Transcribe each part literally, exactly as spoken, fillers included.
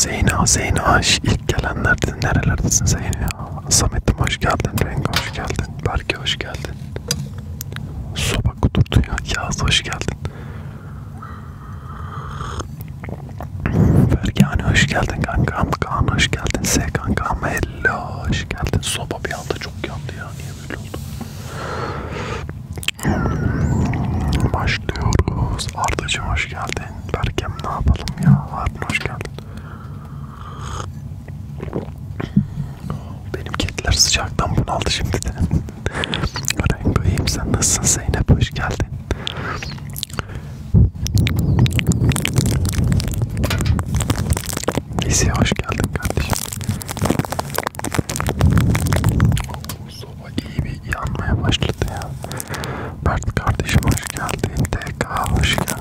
Zeyna, Zeyna, ilk gelenlerden nerelerdesin Zeyna ya? Samet'im hoş geldin, Rengo hoş geldin, Berke hoş geldin. Soba kudurdu ya, Yağız hoş geldin. Berke hoş geldin kankam, Kaan hoş geldin, S kankam, hello hoş geldin. Soba bir anda çok yandı ya, niye böyle oldu? Başlıyoruz. Ardacığım hoş geldin. Berkem ne yapalım ya? Harun hoş geldin. Benim kediler sıcaktan bunaldı şimdi de. Rengo iyiyim, sen nasılsın? Zeynep hoş geldin. Bizi hoş geldin kardeşim. Soba iyi bir yanmaya başladı ya. Mert kardeşim hoş geldin. T K hoş geldin.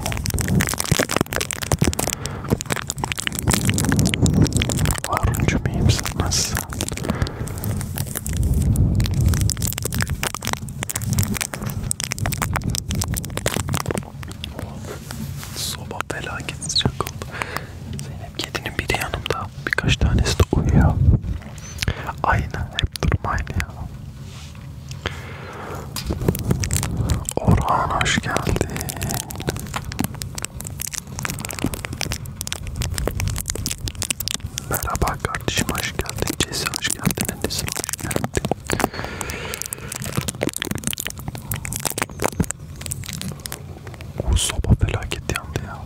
Haruncum iyiyim, sen nasılsın? Soba felaket sıcak oldu. Zeynep kedinin biri yanımda. Birkaç tanesi de uyuyor. Aynı, hep durum aynı ya. Orhan hoş geldin. Merhaba kardeşim hoş geldin. Cesi hoş geldin. Endesin hoş geldin. O soba felaket yandı ya.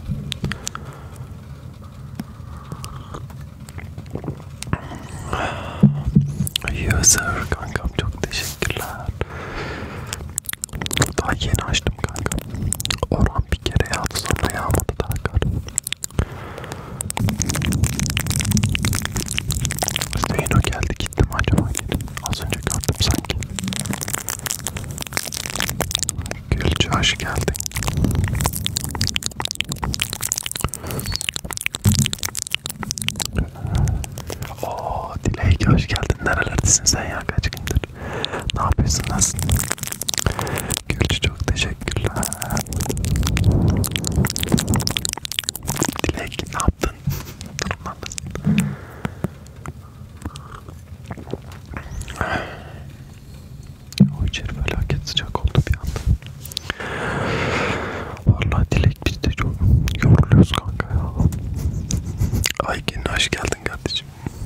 User kankam çok teşekkürler. Daha yeni açtım kankam. Orhan bir kere yağdı, sonra yağmadı daha kar. Zeyno geldi gitti mi acaba? Az önce gördüm sanki. Gülcü hoş geldin. Ooo Dilek hoş geldin. Nerelerdesin sen ya, kaç gündür? Ne yapıyorsun, nasılsın? Gülcü çok teşekkürler. Dilek ne yaptın? Durumlar nasıl? O içeri felaket sıcak oldu bir anda. Vallahi Dilek biz de çok yoruluyoruz kanka ya. Aygün hoş geldin kardeşim.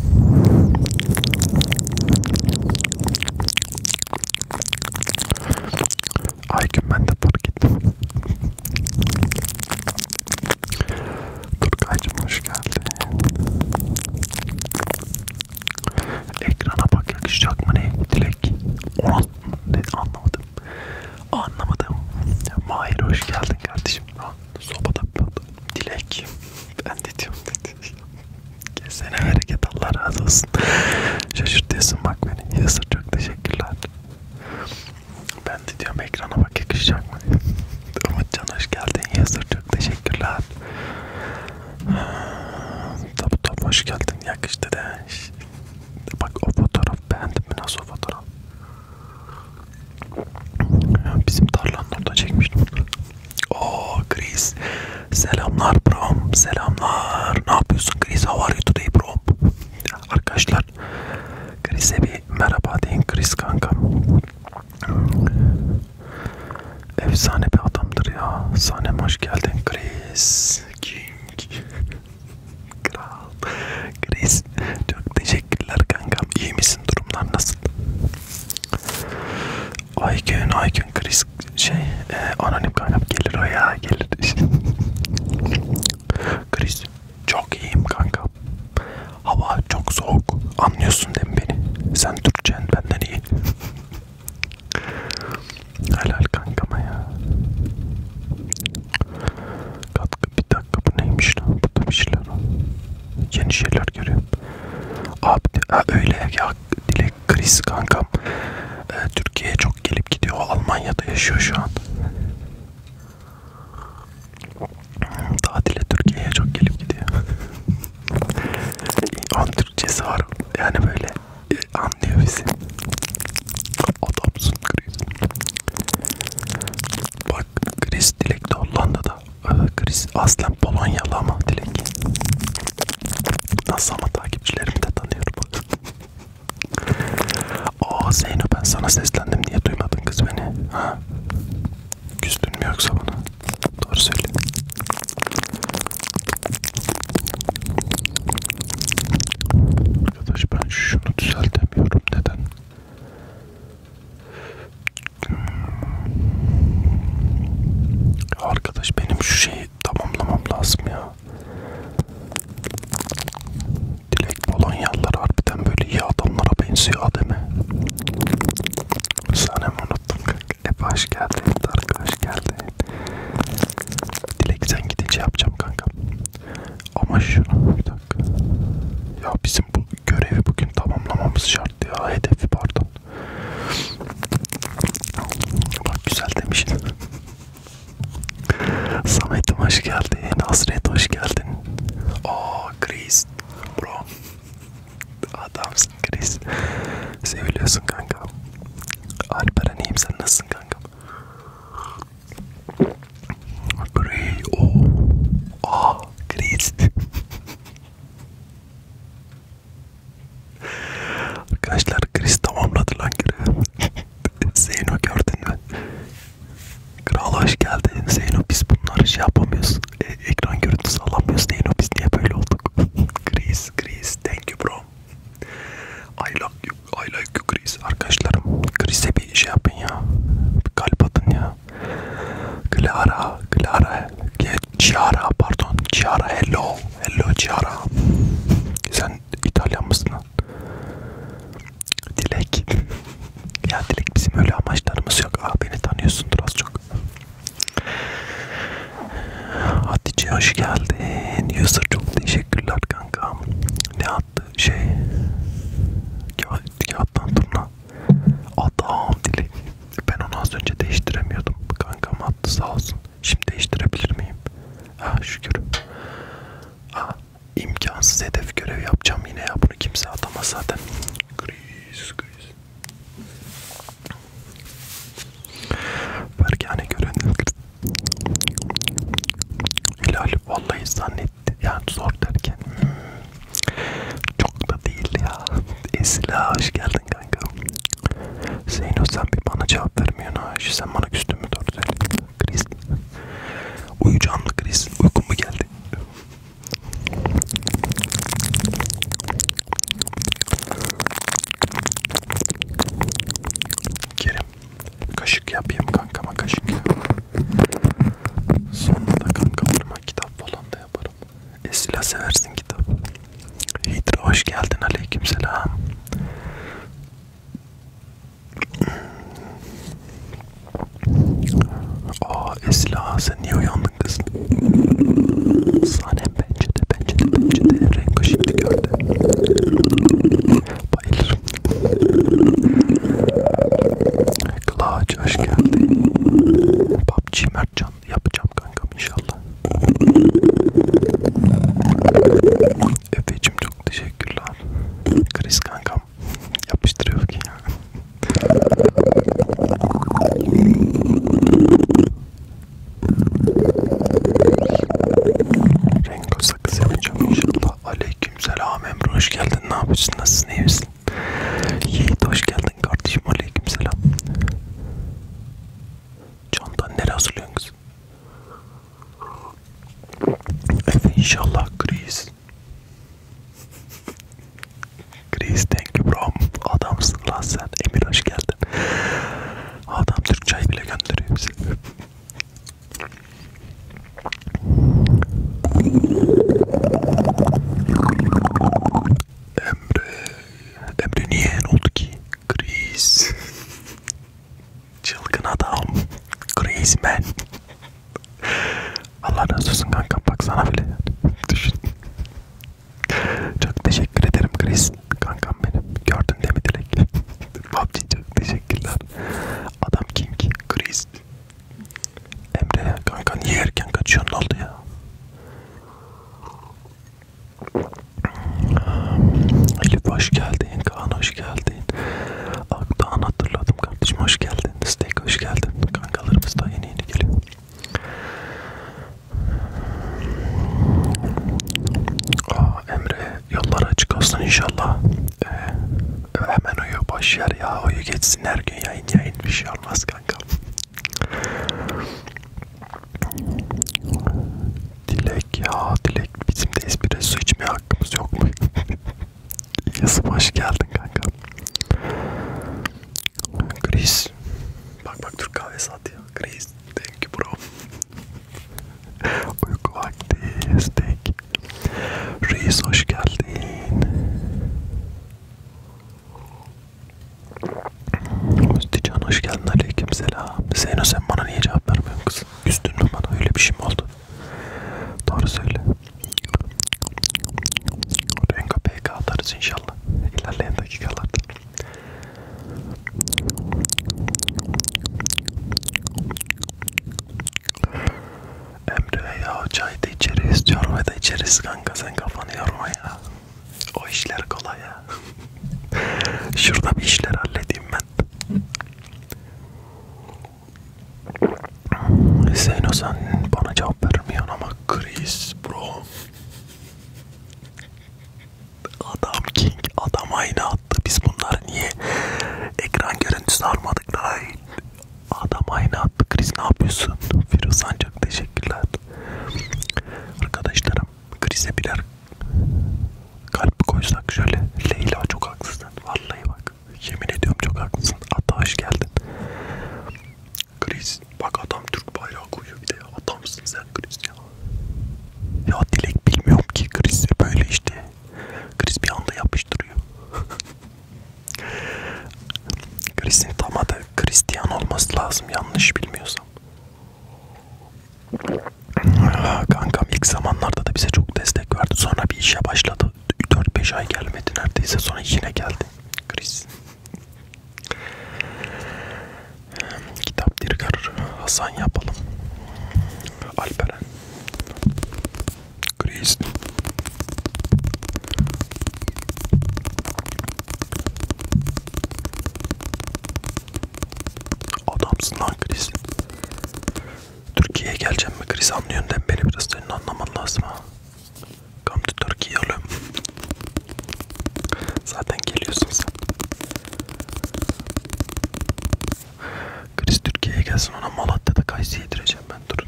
Aygün ben de fark ettim. Turgaycım hoş geldin. Ekrana bak, yakışacak mı ne? Dilek. Onu ne anlamadım. Anlamadım. Mahir hoş geldin kardeşim. Sobada Dilek. Ben de diyorum dedi. Kesene hareket, Allah razı olsun. Şaşırtıyorsun bak beni. Yasır çok teşekkürler. Ben de diyorum ekrana bak, yakışacak mı? Umutcan hoş geldin. Yasır çok teşekkürler. Tabu tabu hoş geldin. Yakıştı de. Bak o fotoğraf, beğendim mi? Nasıl o fotoğraf? Bizim tarlanın orada çekmiştim. Oo Chris. Selamlar brom. Selamlar. Ne yapıyorsun Chris? How are you today bro? Arkadaşlar Chris'e bir merhaba deyin. Chris kankam. Efsane bir adamdır ya. Sanem hoş geldin Chris. King. Kral. Chris çok teşekkürler kankam. İyi misin? Durumlar nasıl? Aygün, Aygün Chris şey e, anonim kankam gelir o ya, gelir. Chris çok iyiyim kankam. Hava çok soğuk. Anlıyorsun değil mi beni? Sen Türkçen benden iyi. Helal kankama ya. Katkı, bir dakika bu neymiş lan? Bu da bir şeyler. Yeni şeyler görüyorum. Abi ha, öyle ya Dilek Chris kankam. E, Türkiye'ye çok gelip gidiyor. Almanya'da yaşıyor şu an. Tatile Türkiye'ye çok gelip gidiyor. Onun Türkçesi var. Yani böyle e, anlıyor bizi. Adamsın Chris. Bak Chris Dilek de Hollanda'da. Ee, Chris aslen Polonyalı ama Dilek. nasıl ama takipçilerimi de tanıyorum. Aa Zeyno, ben sana seslendim, niye duymadın kız beni? Ha? Küstün mü yoksa bana? Doğru söyle. Arkadaş ben şunu düzeltemiyorum, neden? Arkadaş benim şu şeyi tamamlamam lazım ya. Dilek Polonyalılar harbiden böyle iyi adamlara benziyor ademe. Sanem unuttum kanka. Efe hoş geldin. Tarık hoş geldin. Dilek sen gidince yapacağım kanka. Ama şunu bir dakika. Ya bizim bu görevi bugün tamamlamamız şart ya. Hedefi pardon. Bak güzel demişsin. Samet'im hoş geldin. Hasret hoş geldin. Aa Chris. Bro. Adamsın Chris. Seviliyorsun kanka. Alperen iyiyim, sen nasılsın kanka? Grey. Oh. Aa Chris. Arkadaşlar Chris tamamladı lan görevi. Zeyno gördün mü? Kral hoş geldin. Zeyno biz bunları şey yapamıyoruz. E, ekran görüntüsü alamıyoruz. Zeyno biz niye böyle olduk? Chris, Chris, thank you bro. I like you, I like you Chris. Arkadaşlarım Chris'e bir şey yapın ya. Bir kalp atın ya. Clara, Clara, Chiara pardon. Chiara hello. Hello Chiara. Sen İtalyan mısın lan? Dilek. Ya Dilek bizim öyle amaçlarımız yok. Aa, beni tanıyorsundur az çok. Hatice hoş geldin. Yusuf çok teşekkürler kankam. Ne attı şey? Kağıttan turna. Adam Dilek. Ben onu az önce değiştiremiyordum. Kankam attı sağ olsun. Şimdi değiştirebilir miyim? Ha şükür. Ha imkansız hedef görevi yapacağım yine ya. Bunu kimse atamaz zaten. Kriz kriz. Bergane görünür. Hilal vallahi zannetti. Yani zor derken. Hmm. Çok da değil ya. Esila hoş geldin kanka. Zeyno sen bir bana cevap vermiyorsun ha. Sen bana küstün mü, doğru söyle. Kriz. Uyuyacağım mı Kriz? Uykun mu geldi? Kerim. Kaşık yapayım kankama, kaşık ya. Sonra da kankalarıma kitap falan da yaparım. Esila seversin kitap. Hidra hoş geldin, aleykümselam. Aa Esila sen niye uyandın kız? Sanem bence de bence de bence de renk şimdi gördü. Bayılırım. Kılaç hoş geldin. P U B G Mertcan yapacağım kankam inşallah. Efe'cim çok teşekkürler. Chris kankam yapıştırıyor ki ya. Rengo sakız yapacağım inşallah. Aleykümselam Emre hoş geldin. Ne yapıyorsun? Nasılsın? İyi misin? Yiğit hoş geldin kardeşim. Aleykümselam. Çantan nereye hazırlıyorsun kız? Efe inşallah Chris. Chris thank you bro. Adamsın lan sen. Emir hoş geldin. Adam Türk çay bile gönderiyor bize. Emre. Emre niye ne oldu ki? Chris. Çılgın adam. Chris man. Allah razı olsun kankam, bak sana bile düşün. Çok teşekkür ederim Chris. Kankam benim. Gördün değil mi Dilek? P U B G çok teşekkürler. Adam kim ki? Chris. Emre kanka niye erken kaçıyorsun, ne oldu ya? Elif hoş geldin. Kaan hoş geldin. Akdağ'ın hatırladım kardeşim, hoş geldin. Steak hoş geldin. Kankalarımız da yeni yeni geliyor. Aa Emre yolla inşallah. Ee, hemen uyu, boş yer ya, uyu geçsin, her gün yayın yayın, bir şey olmaz kanka. Dilek ya, Dilek, bizim de espresso içmeye hakkımız yok mu? Yusuf hoş geldin kanka. Chris, bak bak Türk kahvesi atıyor. Chris, thank you bro. Uyku vakti, steak. Reis hoş geldin. Müstican hoş geldin, aleyküm selam. Zeyno sen bana niye cevap vermiyorsun kız? Üstün mü bana, öyle bir şey mi oldu? Doğru söyle. Rengo P K atarız inşallah ilerleyen dakikalarda. Emre ya, çay da içeriz, çorba da içeriz kanka, sen kafanı yorma ya. O işler kolay ya. Şurada bir işler halledeyim ben. Zeyno sen bana cevap vermiyorsun ama Chris bro. Adam king, adam aynı attı. Biz bunları niye ekran görüntüsü almadık daha iyi. Adam aynı attı. Chris ne yapıyorsun? Firuzan çok teşekkürler. Arkadaşlarım, Chris'e birer kalp koysak şöyle. Leyla çok haklısın. Vallahi bak. Yemin ediyorum çok haklısın. Hatta hoş geldin. Chris bak, adam Türk bayrağı koyuyor bir de ya. Adamsın sen Chris ya. Ya Dilek bilmiyorum ki, Chris böyle işte. Chris bir anda yapıştırıyor. Chris'in tam adı Christian olması lazım, yanlış bilmiyorsam. Kankam ilk zamanlarda da bize çok destek verdi. Sonra bir işe başladı. dört beş ay gelmedi neredeyse. Sonra yine geldi Chris. Kitap Dirgar Hasan yapalım. Alperen. Chris. Adamsın lan Chris. Türkiye'ye geleceğim mi Chris, anlıyorsun değil mi? Beni biraz senin anlaman lazım ha. Come to Turkey oğlum. Zaten geliyorsun sen. Chris Türkiye'ye gelsin, ona Malatya'da kayısı yedireceğim ben, durun.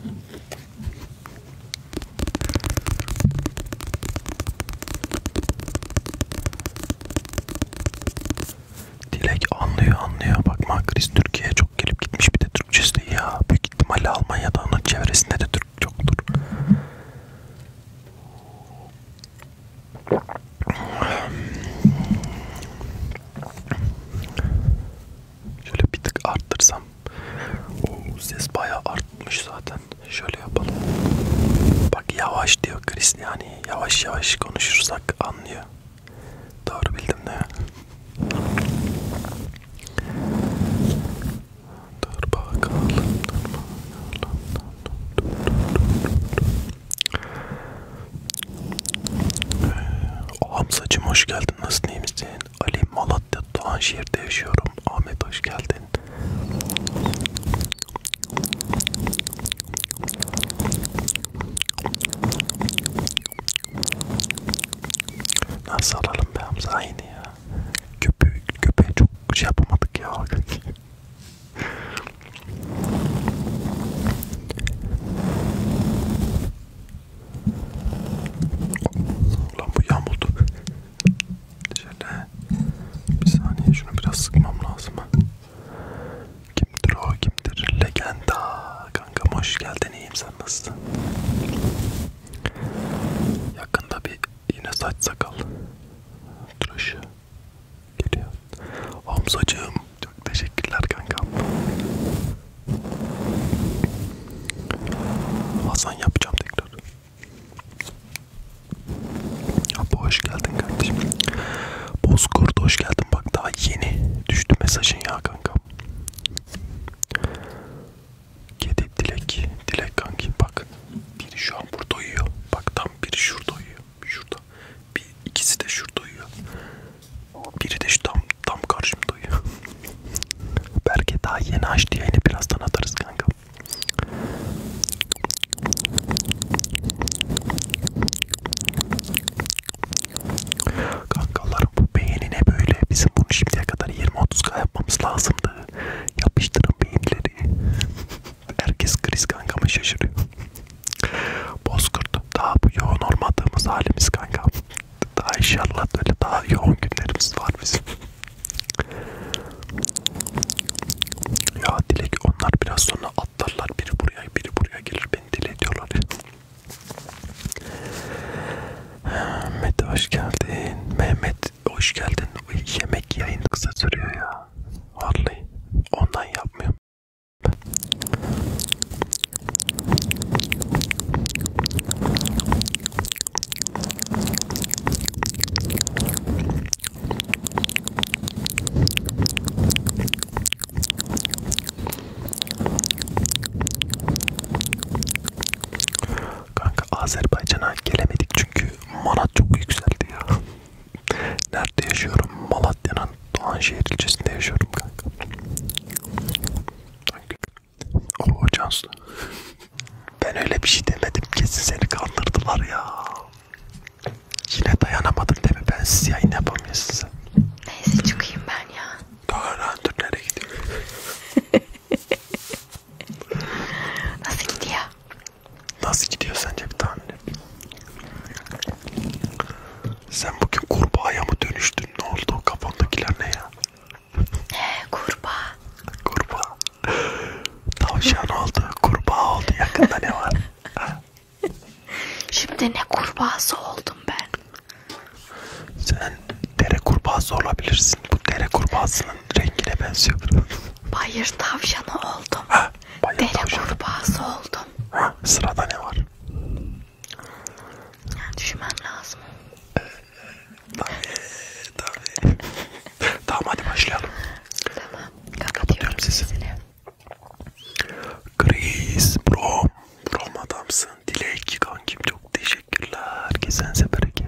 Dilek anlıyor anlıyor, bakma Chris Türkiye'ye çok gelip gitmiş, bir de Türkçesi de iyi ya. Büyük ihtimalle Almanya'da onun çevresinde de Türk çoktur. Şöyle bir tık arttırsam. Oo, ses bayağı artmış zaten. Şöyle yapalım. Bak yavaş diyor Chris, yani yavaş yavaş konuşursak anlıyor. Doğru bildim değil mi? Dur bakalım. Dur bakalım. O Hamzacığım hoş geldin. Nasılsın, iyi misin? Ali Malatya Doğanşehir'de yaşıyorum. Ahmet hoş geldin. Nasıl alalım be Hamza, aynı ya. Köpeği, köpeği çok şey yapamadık ya. Ulan bu yağmurdu. Şöyle bir saniye, şunu biraz sıkmam lazım. Kimdir o, kimdir? Legenda. Kankam hoş geldin, iyiyim, sen nasılsın? Yakında bir yine saç sakal tıraşı geliyor. Hamzacığım çok teşekkürler kankam. Hasan yapacağım tekrar. Abi hoş geldin kardeşim. Bozkurt hoş geldin, bak daha yeni düştü mesajın ya kankam. Kedi Dilek, Dilek kanki bak. Biri şu an burada uyuyor. Bak tam biri şurada uyuyor. Şurada. Bir, ikisi de şurada uyuyor. Biri de şu tam, tam karşımda uyuyor. Berke daha yeni açtı yayını, birazdan atarız kanka. hoş geldin. Mehmet hoş geldin. Yemek yayın kısa sürüyor ya. Vallahi ondan yapmıyorum. Kanka Azerbaycan'a gelemedik çünkü manat çok yükseldi ya. Nerede yaşıyorum? Malatya'nın Doğanşehir ilçesinde yaşıyorum kanka. Oo Cansu. Ben öyle bir şey demedim. Kesin seni kandırdılar ya. Yine dayanamadım değil mi? Ben siz yayın yapamıyorsun sen. Neyse çıkayım ben ya. Daha lan dur nereye gidiyor? Nasıl gidiyor? Nasıl gidiyor sence bir tane? Sen bugün kurbağaya mı dönüştün? Ne oldu? O kafandakiler ne ya? He kurbağa. Kurbağa. Tavşan oldu. Kurbağa oldu. Yakında ne var? Şimdi ne kurbağası oldum ben. Sen dere kurbağası olabilirsin. Bu dere kurbağasının rengine benziyor. Bayır tavşanı oldum. Ha, bayır Dere tavşanı. kurbağası oldum. Ha, sırada ne var? Yani düşünmem lazım. Tabii, tabii. Tamam hadi başlayalım. Tamam. Kapatıyorum sizi. sesini. Chris, Brom. Brom adamsın. Dilek kankim çok teşekkürler. Kesense bereket.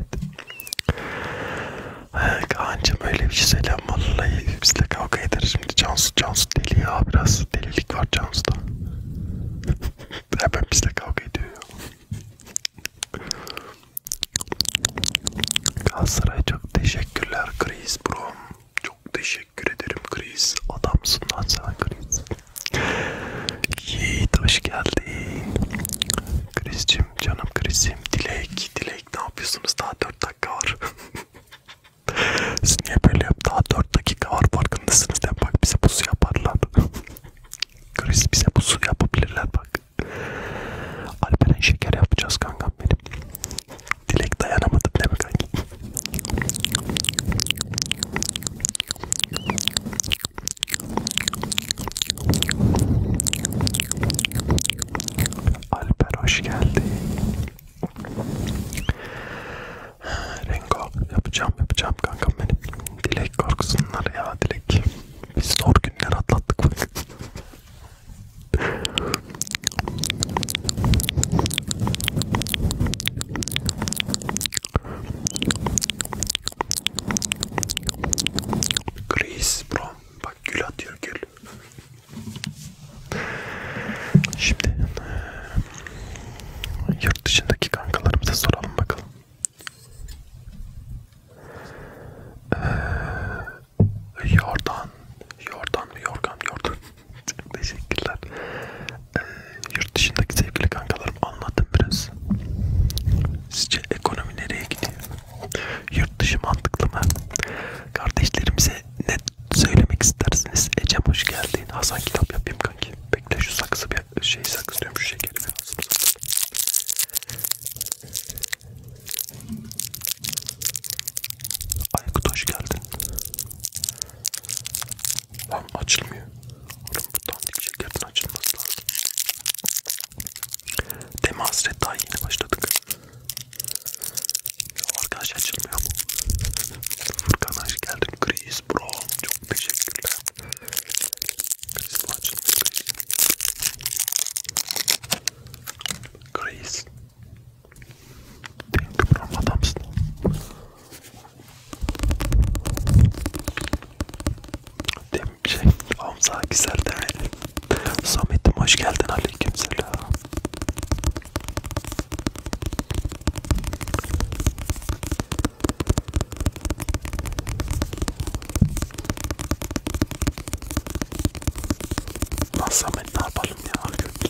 He Kaan'cım öyle bir şey söylem vallahi bizle kavga eder şimdi. Cansu, Cansu deli ya biraz. Delilik var Cansu'da. Hemen bizle kavga ediyor ya. Galatasaray'a çok teşekkürler Chris Brom. Çok teşekkür ederim Chris. Adamsın lan sen Chris. Yiğit hoş geldin. Chris'cim canım Chris'im. Dilek, Dilek ne yapıyorsunuz? Daha dört dakika var. Siz niye böyle yap? Daha dört dakika var farkındasınız değil mi? Bak bize pusu yaparlar. Chris bize pusu yapabilirler bak. Alperen şeker yapacağız kankam benim. Dilek dayanamadım değil mi kanki? Alper hoş geldin. Rengo yapacağım yapacağım kankam benim. Dilek korkusunlar ya Dilek. Biz zor günler atlattık bak. Chris bro bak gül atıyor gül. Şimdi yurt dışındaki kankalarımıza soralım bakalım. Ee, Yordan, Yordan mı Yorgan, Yordan. Teşekkürler. Ee, yurt dışındaki sevgili kankalarım anlattım biraz. Sizce ekonomi nereye gidiyor? Yurt dışı mantıklı mı? Kardeşlerimize ne söylemek istersiniz? Ecem hoş geldin. Hasan kitap yapayım kanki. Bekle şu saksı bir şey saksı diyorum şu şekeri bir ağzımıza. Aykut hoş geldin. Lan açılmıyor. Oğlum bu dandik şekerden açılması lazım. Deme hasret daha yeni başladık. Ya arkadaş açılmıyor mu? Furkan hoş geldin. Chris bro çok teşekkürler. Chris bu açılmıyor. Chris. Thank you bro adamsın. Dem şey Hamza güzel değil mi? Samet'im hoş geldin aleykümselam. Lan Samet ne yapalım ya?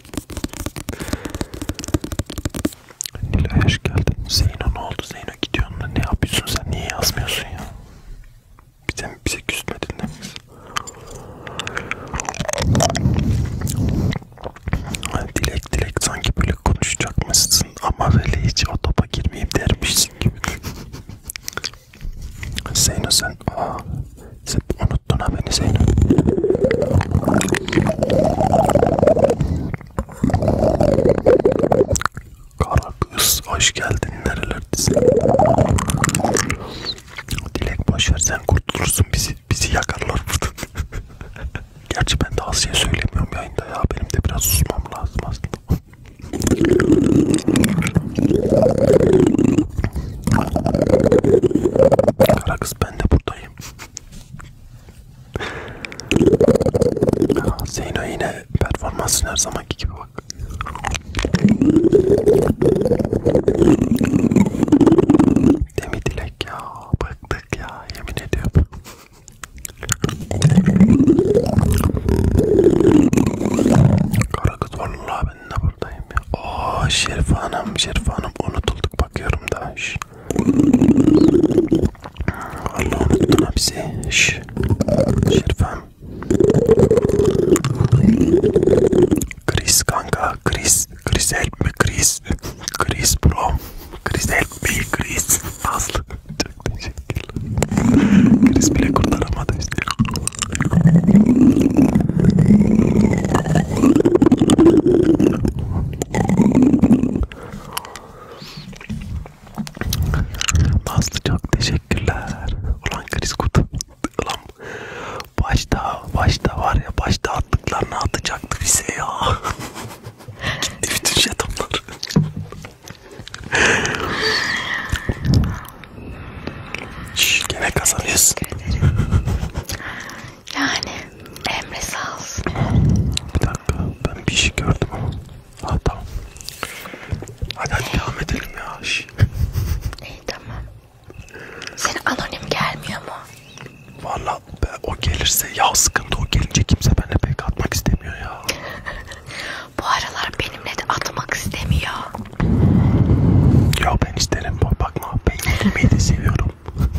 Nilay hoş geldin. Zeyno ne oldu? Zeyno gidiyorsun da ne yapıyorsun sen? Niye yazmıyorsun ya? Bize, bize küsmedin değil mi? sen? Aa, sen unuttun ha beni Zeyno. Kara kız hoş geldin, nerelerdesin? Dilek boşver, sen kurtulursun, bizi bizi yakarlar buradan. Gerçi ben de Asya'ya söylemiyorum yayında ya, benim de biraz susmam lazım aslında. Kara kız ben de buradayım. Zeyno yine performansın her zamanki gibi bak. Değil mi Dilek ya? Bıktık ya, yemin ediyorum. Kara kız vallahi ben de buradayım ya. Ooo Şerife Hanım, Şerife Hanım unutulduk bakıyorum da. Şş. Vallahi unuttun ha bizi. Şş. Şerife Hanım. Chris kanka, Chris, Chris help me Chris, Chris bro, Chris help me Chris. Aslı çok teşekkürler. Chris bile kurtaramadı işte. Aslı çok teşekkürler. Ulan Chris kurtar. Ulan başta, başta var ya, başta attıklarını atacaktı bize ya. Gitti bütün jetonlar. Şşş, gene kazanıyorsun. Yani Emre sağ olsun. Bir dakika, ben bir şey gördüm ama. Ha tamam. Hadi hadi devam edelim ya. Şş. İyi tamam. Senin anonim gelmiyor mu? Valla o gelirse ya sıkıntı, o gelince kimse benimle pek atmak istemiyor ya. Bu aralar benimle de atmak istemiyor. Ya ben isterim, bakma ben gitmeyi de seviyorum.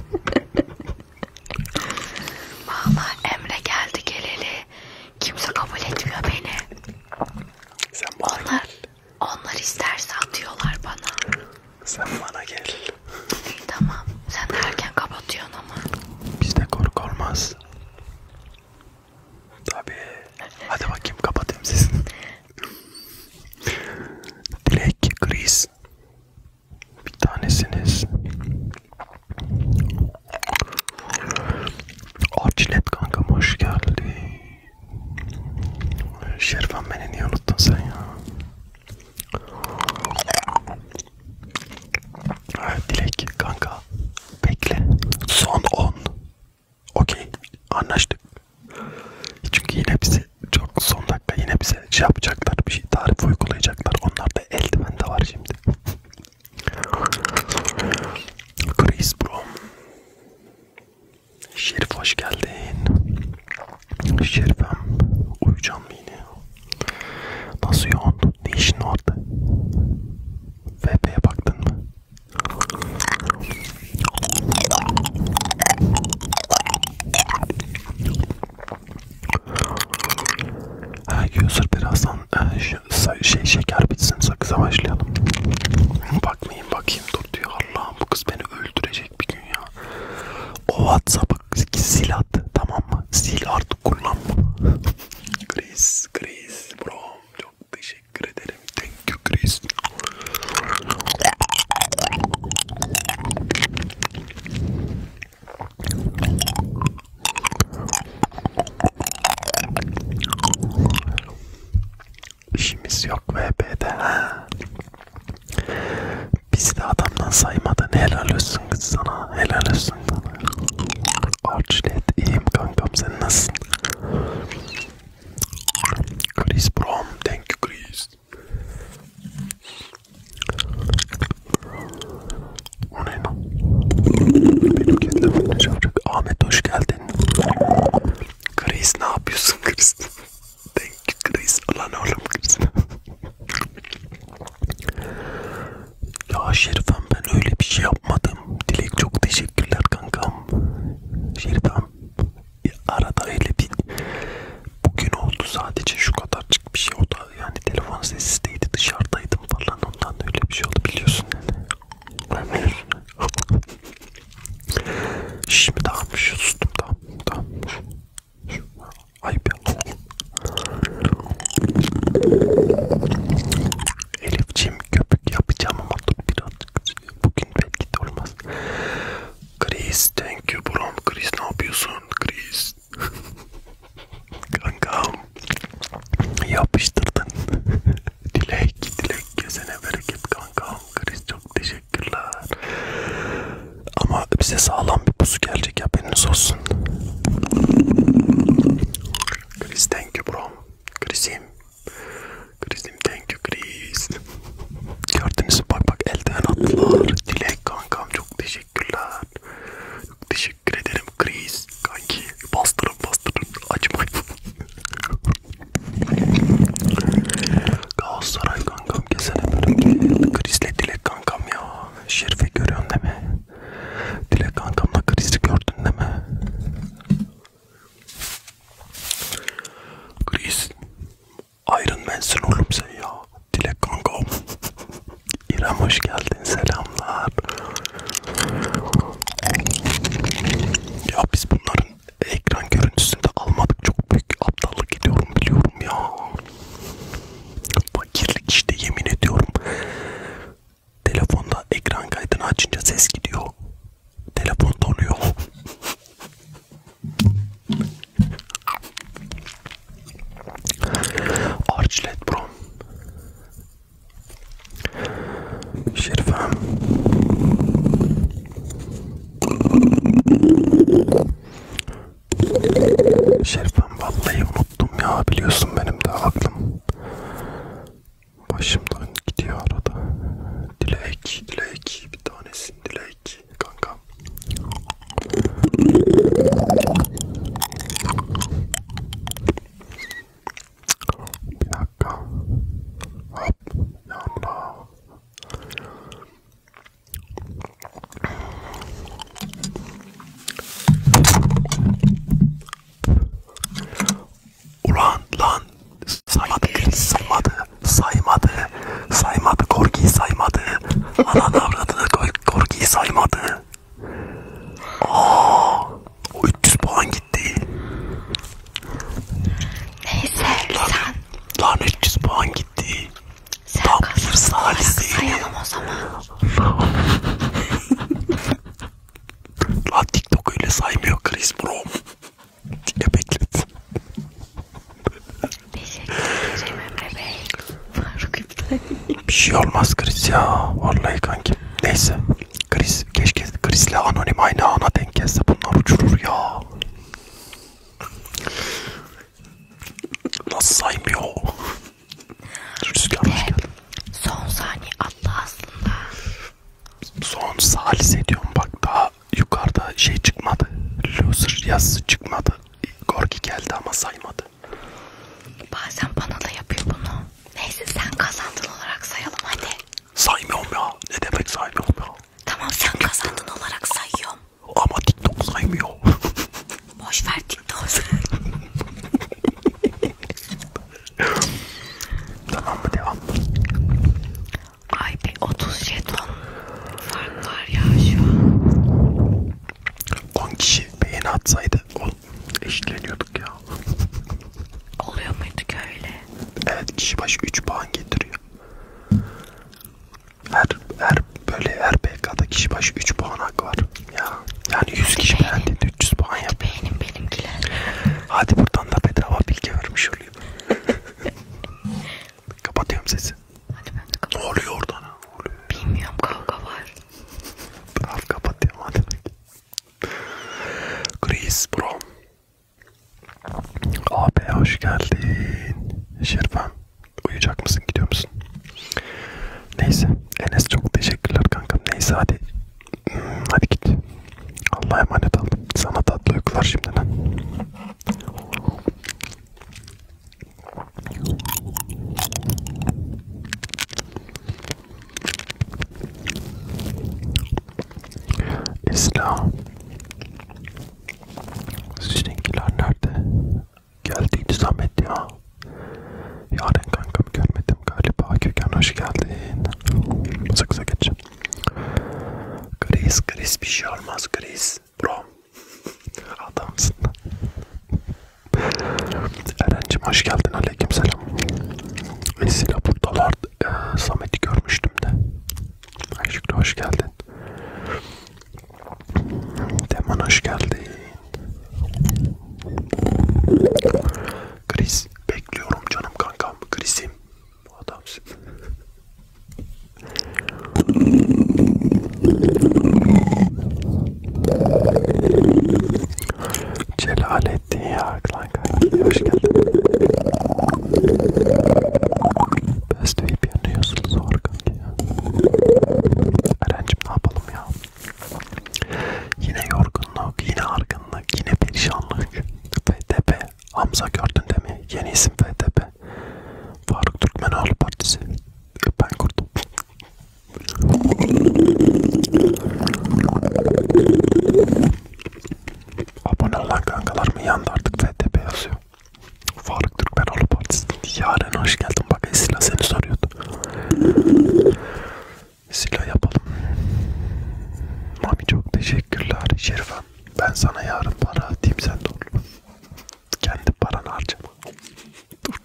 Vallahi Emre geldi geleli. Kimse kabul etmiyor beni. Sen bana Onlar, gel. onlar isterse atıyorlar bana. Sen bana gel. İyi tamam. Sen de erken kapatıyorsun ama. Bizde korku olmaz. Tabii. Hadi bakayım kapatayım sizi. Dilek, Chris. Bir tanesiniz. Arçilet kankam hoş geldin. Şerifem beni niye unuttun sen ya? Dilek kanka. Bekle. Son on. Okey. Anlaştık. Çünkü yine bize çok son dakika yine bize şey yapacaklar. Bir şey tarif uygulayacaklar. Onlar da eldiven de var şimdi. Chris bro. Şerif hoş geldin. Şerifem. Uyuyacağım mı yine? Nasıl yoğun? Ne işin orada? V P'ye baktın mı? Ha, user birazdan e, şu, şey şeker bitsin, sakıza başlayalım. Bakmayayım bakayım dur diyor. Allah'ım bu kız beni öldürecek bir gün ya. O WhatsApp'ı sil at, tamam mı? Sil artık, kullanma. Chris, Chris bro çok teşekkür ederim. Thank you Chris. İşimiz yok V P'de ha. Bizi de adamdan saymadın, helal olsun kız sana, helal olsun sana. Arçlet iyiyim kankam, sen nasılsın? Chris bro, thank you Chris. O ne lan? Benim kendim ne yapacak? Ahmet hoş geldin. Chris ne yapıyorsun Chris? Thank you Chris. Ulan oğlum Chris. Ya Şerifem ben öyle bir şey yapmadım. Dilek çok teşekkürler kanka. Size sağlam bir pusu gelecek, haberiniz olsun. Chris, thank you bro. Chris'im. Chris'im, thank you Chris. Gördünüz mü? Bak bak, elden attılar. Dilek kankam, çok teşekkürler. Çok teşekkür ederim Chris. Kanki bastırın bastırın. Acımayın. Galatasaray kankam, kesene böyle. Chris'le Dilek kankam ya. Şerife görüyorsun değil mi? Dilek kankamla Chris'i gördün değil mi? Chris, Iron Man'sin oğlum sen ya. Dilek kankam. İrem hoş geldin, selamlar. Ya biz bunların ekran görüntüsünde almadık, çok büyük aptallık gidiyorum biliyorum ya. Fakirlik işte, yemin ediyorum. Telefonda ekran kaydını açınca ses gidiyor. Telefon donuyor. Archlet bro. Şerifem. Şerifem, vallahi unuttum ya, biliyorsun benim de aklım başımdan gidiyor arada. Dilek, Dilek bir tanesin Dilek kankam. Bir dakika. Hop, yanına. Ulan lan, saymadı Chris, saymadı, saymadı, saymadı, Korki'yi saymadı. Ananı avradını, Korki'yi saymadı. Aa, o üç yüz puan gitti. Neyse Lan, sen. lan üç yüz puan gitti. Sen Tam bir kazandın olarak salisi. sayalım o zaman. Lan TikTok öyle saymıyor Chris bro. Diye beklet. Teşekkür ederim Emre Bey. Faruk iptal. Bir şey olmaz Chris ya. Vallahi kanki. Neyse. Chris, keşke Chris'le anonim aynı ana denk gelse, bunlar uçurur ya. Nasıl saymıyor? Rüzgar hoş geldin. Son saniye attı aslında. Son salise ediyorum bak, daha yukarıda şey çıkmadı. Loser yazısı çıkmadı. Gorki geldi ama saymadı. Bazen bana da yapıyor bunu. Neyse sen kazandın olarak sayalım hadi. Saymıyorum ya. Ne demek saymıyorum ya? Tamam, sen kazandın olarak sayıyorum. Ama TikTok saymıyor. Boş ver TikTok'u. Tamam mı, devam? Ay bir otuz jeton fark var ya şu an. on kişi beğeni atsaydı o eşitleniyorduk ya. Oluyor muydu ki öyle? Evet, kişi başı üç puan getiriyor. Her her böyle her P K'da kişi başı üç puan hak var. Ya yani yüz kişi beğendiğinde üç yüz puan yap. Beğenin benimkiler. Hadi buradan da bedava bilgi vermiş olayım. Kapatıyorum sesi. Hadi ben de kapat. Ne oluyor orada? Ne oluyor? Bilmiyorum, kavga var. Tamam, kapatıyorum hadi. Chris bro. Abi hoş geldin. Şerifem, uyuyacak mısın, gidiyor musun? Neyse Enes, çok teşekkürler kankam. Neyse hadi. Hmm, hadi git. Allah'a emanet ol. Sana tatlı uykular şimdiden. İslam. Sizinkiler nerede? Geldiydi Samet ya. Yaren kankam görmedim galiba. Köken hoş geldin. Sık sık geçeceğim. Chris, Chris bir şey olmaz Chris. Bro. Adamsın. Eren'cim hoş geldin. Aleykümselam. Vesile buradalar. Ee, Samet'i görmüştüm de. Ay Şükrü hoş geldin. Teman hoş geldin. Chris bekliyorum canım kankam. Chris'im. Adamsın. Şerifem, ben sana yarın para atayım, sen de ol. Kendi paranı harcama. Dur.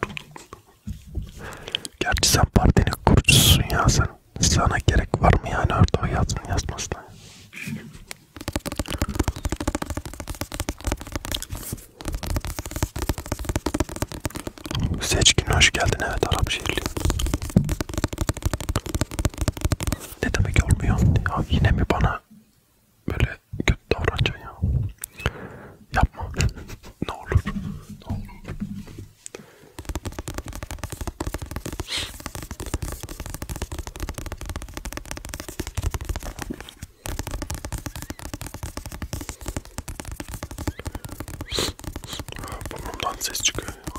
Gerçi sen partinin kurucususun ya sen. Sana gerek var mı yani orada o yazın yazmasına? Seçkin hoş geldin, evet Arap şehirli. Ne demek olmuyor? Ya yine mi bana böyle kötü davranacaksın ya? Yapma. Ne olur. Ne olur. Burnumdan ses çıkıyor ya.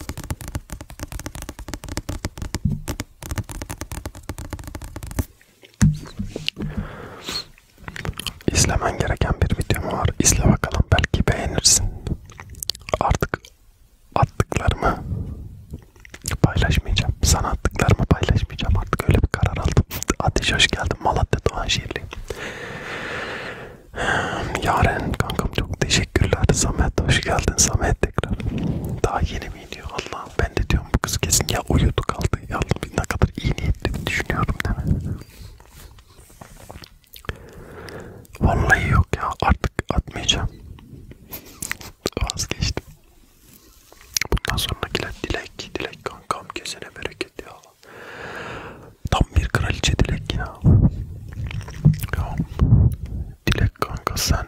İzlemen gereken bir videom var. İzle bakalım, belki beğenirsin. Artık attıklarımı paylaşmayacağım. Sana attıklarımı paylaşmayacağım. Artık öyle bir karar aldım. Ateş hoş geldin. Malatya Doğanşehirli. Yaren kankam çok teşekkürler. Samet hoş geldin. Samet tekrar. Daha yeni mi iniyor? Allah, ben de diyorum bu kız kesin ya uyudu kaldı. Ya ne kadar iyi niyetli düşünüyorum değil mi? Vallahi yok ya, artık atmayacağım. Vazgeçtim. Bundan sonrakiler dilek, dilek kankam kesene bereket ya. Tam bir kraliçe dilek ya. Ya dilek kanka sen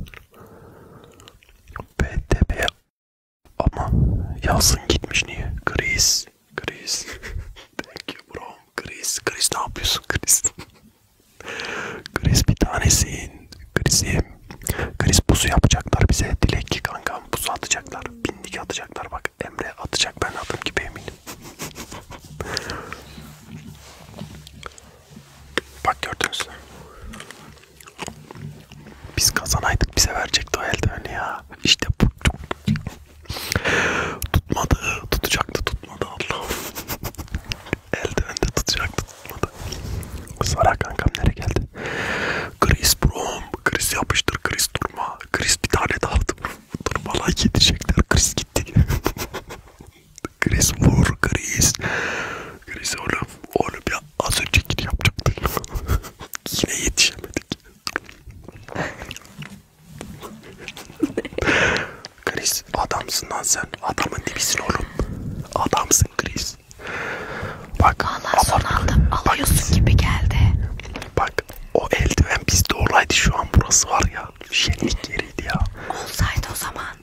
B T B ama yazın gitmiş niye? Kriz, kriz. Thank you bro. Kriz, kriz ne yapıyorsun kriz? Kriz bir tanesin. Krizim. Kriz pusu yapacaklar bize. Dilek ki kankam pusu atacaklar. Binlik atacaklar bak. Emre atacak, ben adım gibi eminim. Bak gördünüz mü? Biz kazanaydık bize verecekti o eldiveni ya. İşte bu. Tutmadı. Tutacaktı tutmadı Allah'ım. Eldiven de tutacaktı tutmadı. Sara kankam nereye geldi? Chris brom. Chris yapıştır. Chris durma. Chris bir tane daha dur. Durmadan yetişecekler. Chris gitti. Chris vur. Chris. Chris oğlum. Oğlum ya az öncekini yapacaktık. Yine yetişemedik. Chris adamsın lan sen. Adamın dibisin oğlum. Adamsın Chris. Bak. Vallahi son anda alıyorsun gibi geldi. Bak o eldiven bizde olaydı, şu an burası var ya. Şenlik yeriydi ya. Olsaydı o zaman.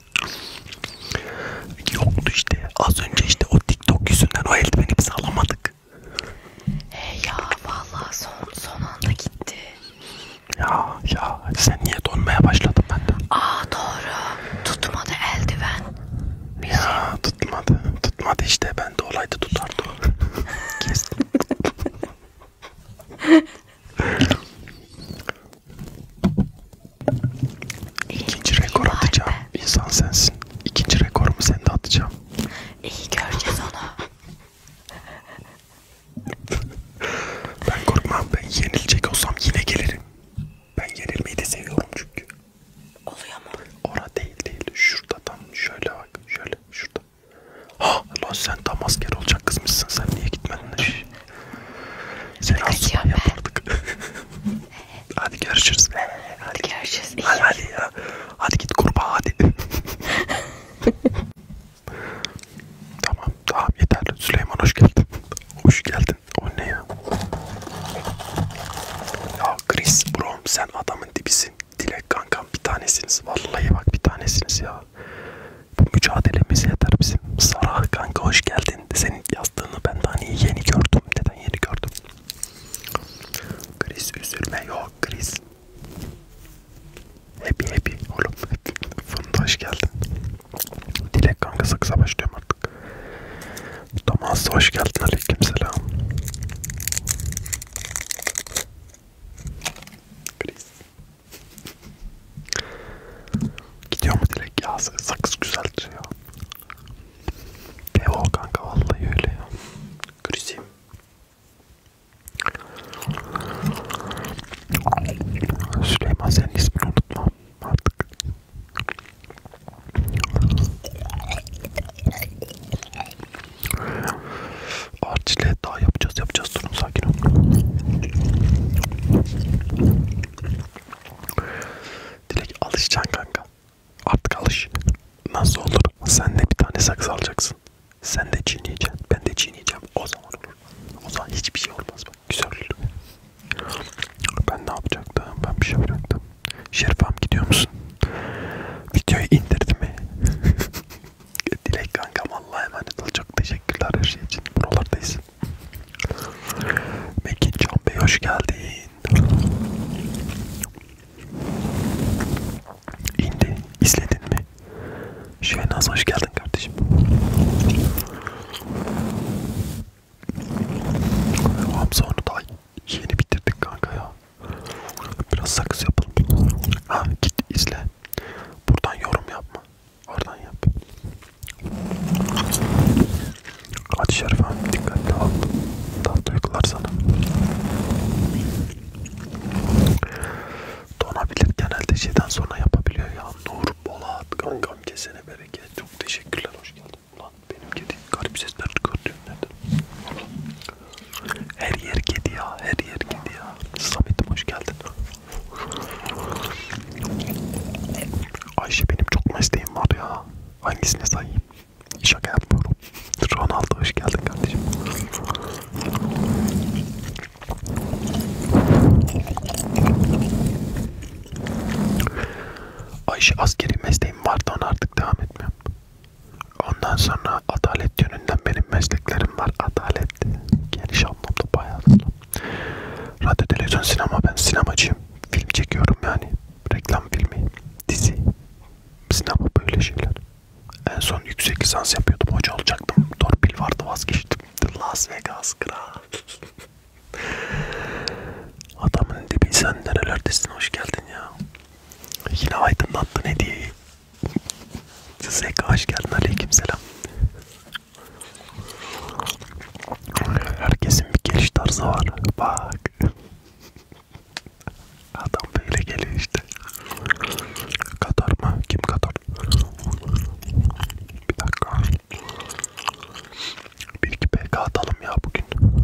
Yoktu işte. Az önce işte o TikTok yüzünden o eldiveni biz alamadık. He ya vallahi son, son anda gitti. Ya ya sen niye donmaya başladın benden? Aa doğru. Tutmadı eldiven. Ya tutmadı. Tutmadı işte. Ben de olaydı tutardı o. Kesin. İkinci rekor atacağım. İnsan sensin. İkinci rekorumu sen de atacağım. İyi göreceğiz onu. Ben korkmam. Ben yenilecek olsam yine gelirim. Ben yenilmeyi de seviyorum çünkü. Oluyor mu? Ora değil değil. Şurada tam şöyle bak. Şöyle şurada. Ha lan sen tam asker olacak kızmışsın. Sen niye gitmedin? Seni asubay yapardık. Hadi görüşürüz. Hadi görüşürüz. İyi. Hadi, hadi ya. Hadi git kurbağa hadi. Tamam tamam yeter. Süleyman hoş geldin. Hoş geldin. O ne ya? Ya Chris brom sen adamın dibisin. Dilek kankam bir tanesiniz. Vallahi bak bir tanesiniz ya. Bu mücadelemiz yeter bizim. Sara kanka hoş geldin. Senin yazdığını ben daha hani yeni gördüm. Neden yeni gördüm? Chris üzülme yok Chris. Happy happy oğlum. Funda hoş geldin. Dilek kanka sakıza başlıyorum artık. Thomas hoş geldin, aleykümselam. Chris. Gidiyor mu Dilek ya? Sakız güzeldir ya. Devo kanka vallahi öyle ya. Chris'im. Süleyman senin ismini unutma. Alışacaksın kanka. Artık alış. Nasıl olur? Sen de bir tane sakız alacaksın. Sen de çiğneyeceksin. Ben de çiğneyeceğim. O zaman olur. O zaman hiçbir şey olmaz bak. Güzel olur. Ben ne yapacaktım? Ben bir şey yapacaktım. Şerifem gidiyor musun? Videoyu indirdi mi? Dilek kankam Allah'a emanet ol. Çok teşekkürler her şey için. Buralardayız. Mekin Can Bey hoş geldin. İndi. İzledin mi? Şehnaz hoş geldin kardeşim. Hamza onu daha yeni bitirdik kanka ya. Biraz sakız yapalım. Ha git izle. Buradan yorum yapma. Oradan yap. Hadi Şerif abi dikkatli ol. Tatlı uykular sana. Donabilir genelde şeyden sonra yapabiliyor ya. Nur Polat kankam kesene bereket. Çok teşekkürler hoş geldin. Ulan benim kedi garip sesler çıkartıyor nereden? Her yer kedi ya. Her yer kedi ya. Samet'im hoş geldin. Ayşe benim çok mesleğim var ya. Hangisine sayayım? Şaka yapmıyorum. Ronaldo hoş geldin kardeşim. Ayşe askeri mesleğim vardı ona artık devam etmiyorum. Ondan sonra adalet yönünden benim mesleklerim var. Adalet geniş anlamda bayağı. Radyo, televizyon, sinema ben sinemacıyım. Film çekiyorum yani. Reklam filmi, dizi, sinema böyle şeyler. En son yüksek lisans yapıyordum. Hoca olacaktım. Torpil vardı vazgeçtim. Las Vegas kral. Adamın dibi sen nerelerdesin hoş geldin ya. Yine aydınlattın hediyeyi. Zeka hoş geldin aleykümselam. Herkesin bir geliş tarzı var. Bak. Adam böyle geliyor işte. Katar mı? Kim Katar? Bir dakika. Bir iki P K atalım ya bugün.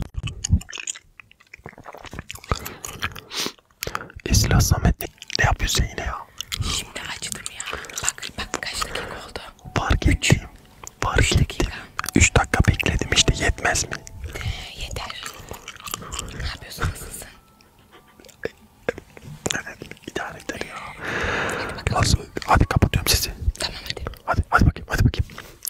Esila Samet ne, ne yapıyorsun yine ya? Şimdi açtım ya. Bak bak kaç dakika oldu. Fark ettim. Fark ettim. üç dakika bekledim işte yetmez mi? Ee, yeter. Ne yapıyorsun nasılsın? İdare eder ya. Hadi bakalım. Las, hadi kapatıyorum sizi. Tamam hadi. Hadi hadi bakayım hadi bakayım.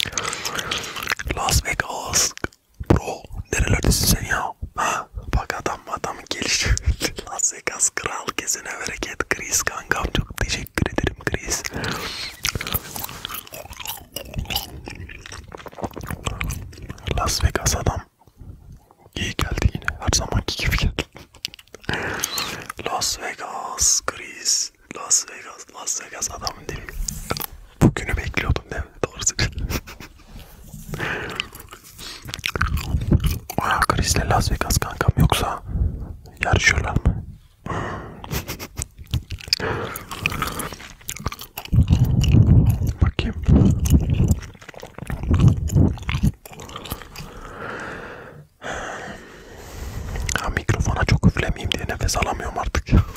Las Vegas. Bro nerelerdesin sen ya? Ha? Bak adam adamın gelişi. Las Vegas kral kesene bereket. Chris kankam çok teşekkür ederim Chris. Las Vegas adam. İyi geldi yine. Her zamanki gibi geldi. Las Vegas Chris. Las Vegas. Las Vegas adamın dili. Bugünü bekliyordum değil mi? Doğru söylüyorsun. Aa, Chris'le Las Vegas kankam yoksa yarışıyorlar mı? Bakayım. Ha, mikrofona çok üflemeyeyim diye nefes alamıyorum artık ya.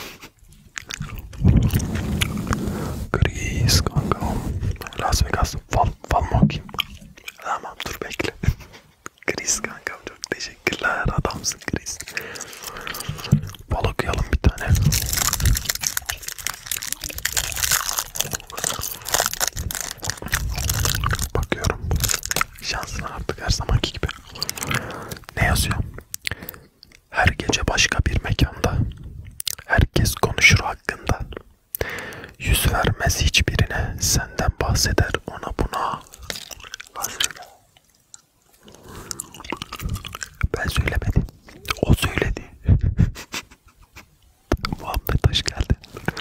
Chris kankam. Las Vegas fal, fal mı okuyayım? Tamam dur bekle. Chris kankam çok teşekkürler adamsın Chris. Fal okuyalım bir tane. Bakıyorum. Şansına artık her zamanki gibi. Ne yazıyor? Her gece başka bir mekanda. Herkes konuşur hakkında. Yüz vermez hiçbirine. Senden bahseder ona buna. Ben söylemedim. O söyledi. Muhammed hoş geldin.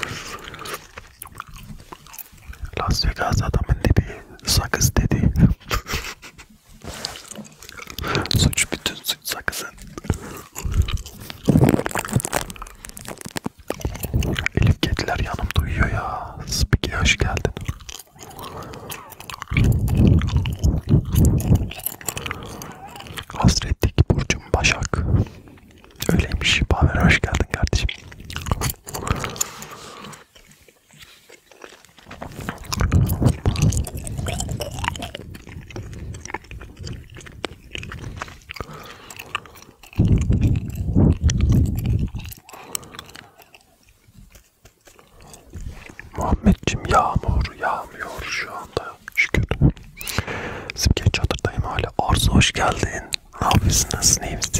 Las Vegas adamın dibi sakız dedi. Suç bütün suç sakızın. Elif kediler yanımda uyuyor ya. Spiki hoş geldin. Hasretteki burcum Başak. Öyleymiş. Baver hoş geldin kardeşim. Muhammedciğim yağmur yağmıyor şu anda. Şükür. Simge çadırdayım hala. Arzu hoş geldin. Ne yapıyorsun? Nasılsın? İyi misin?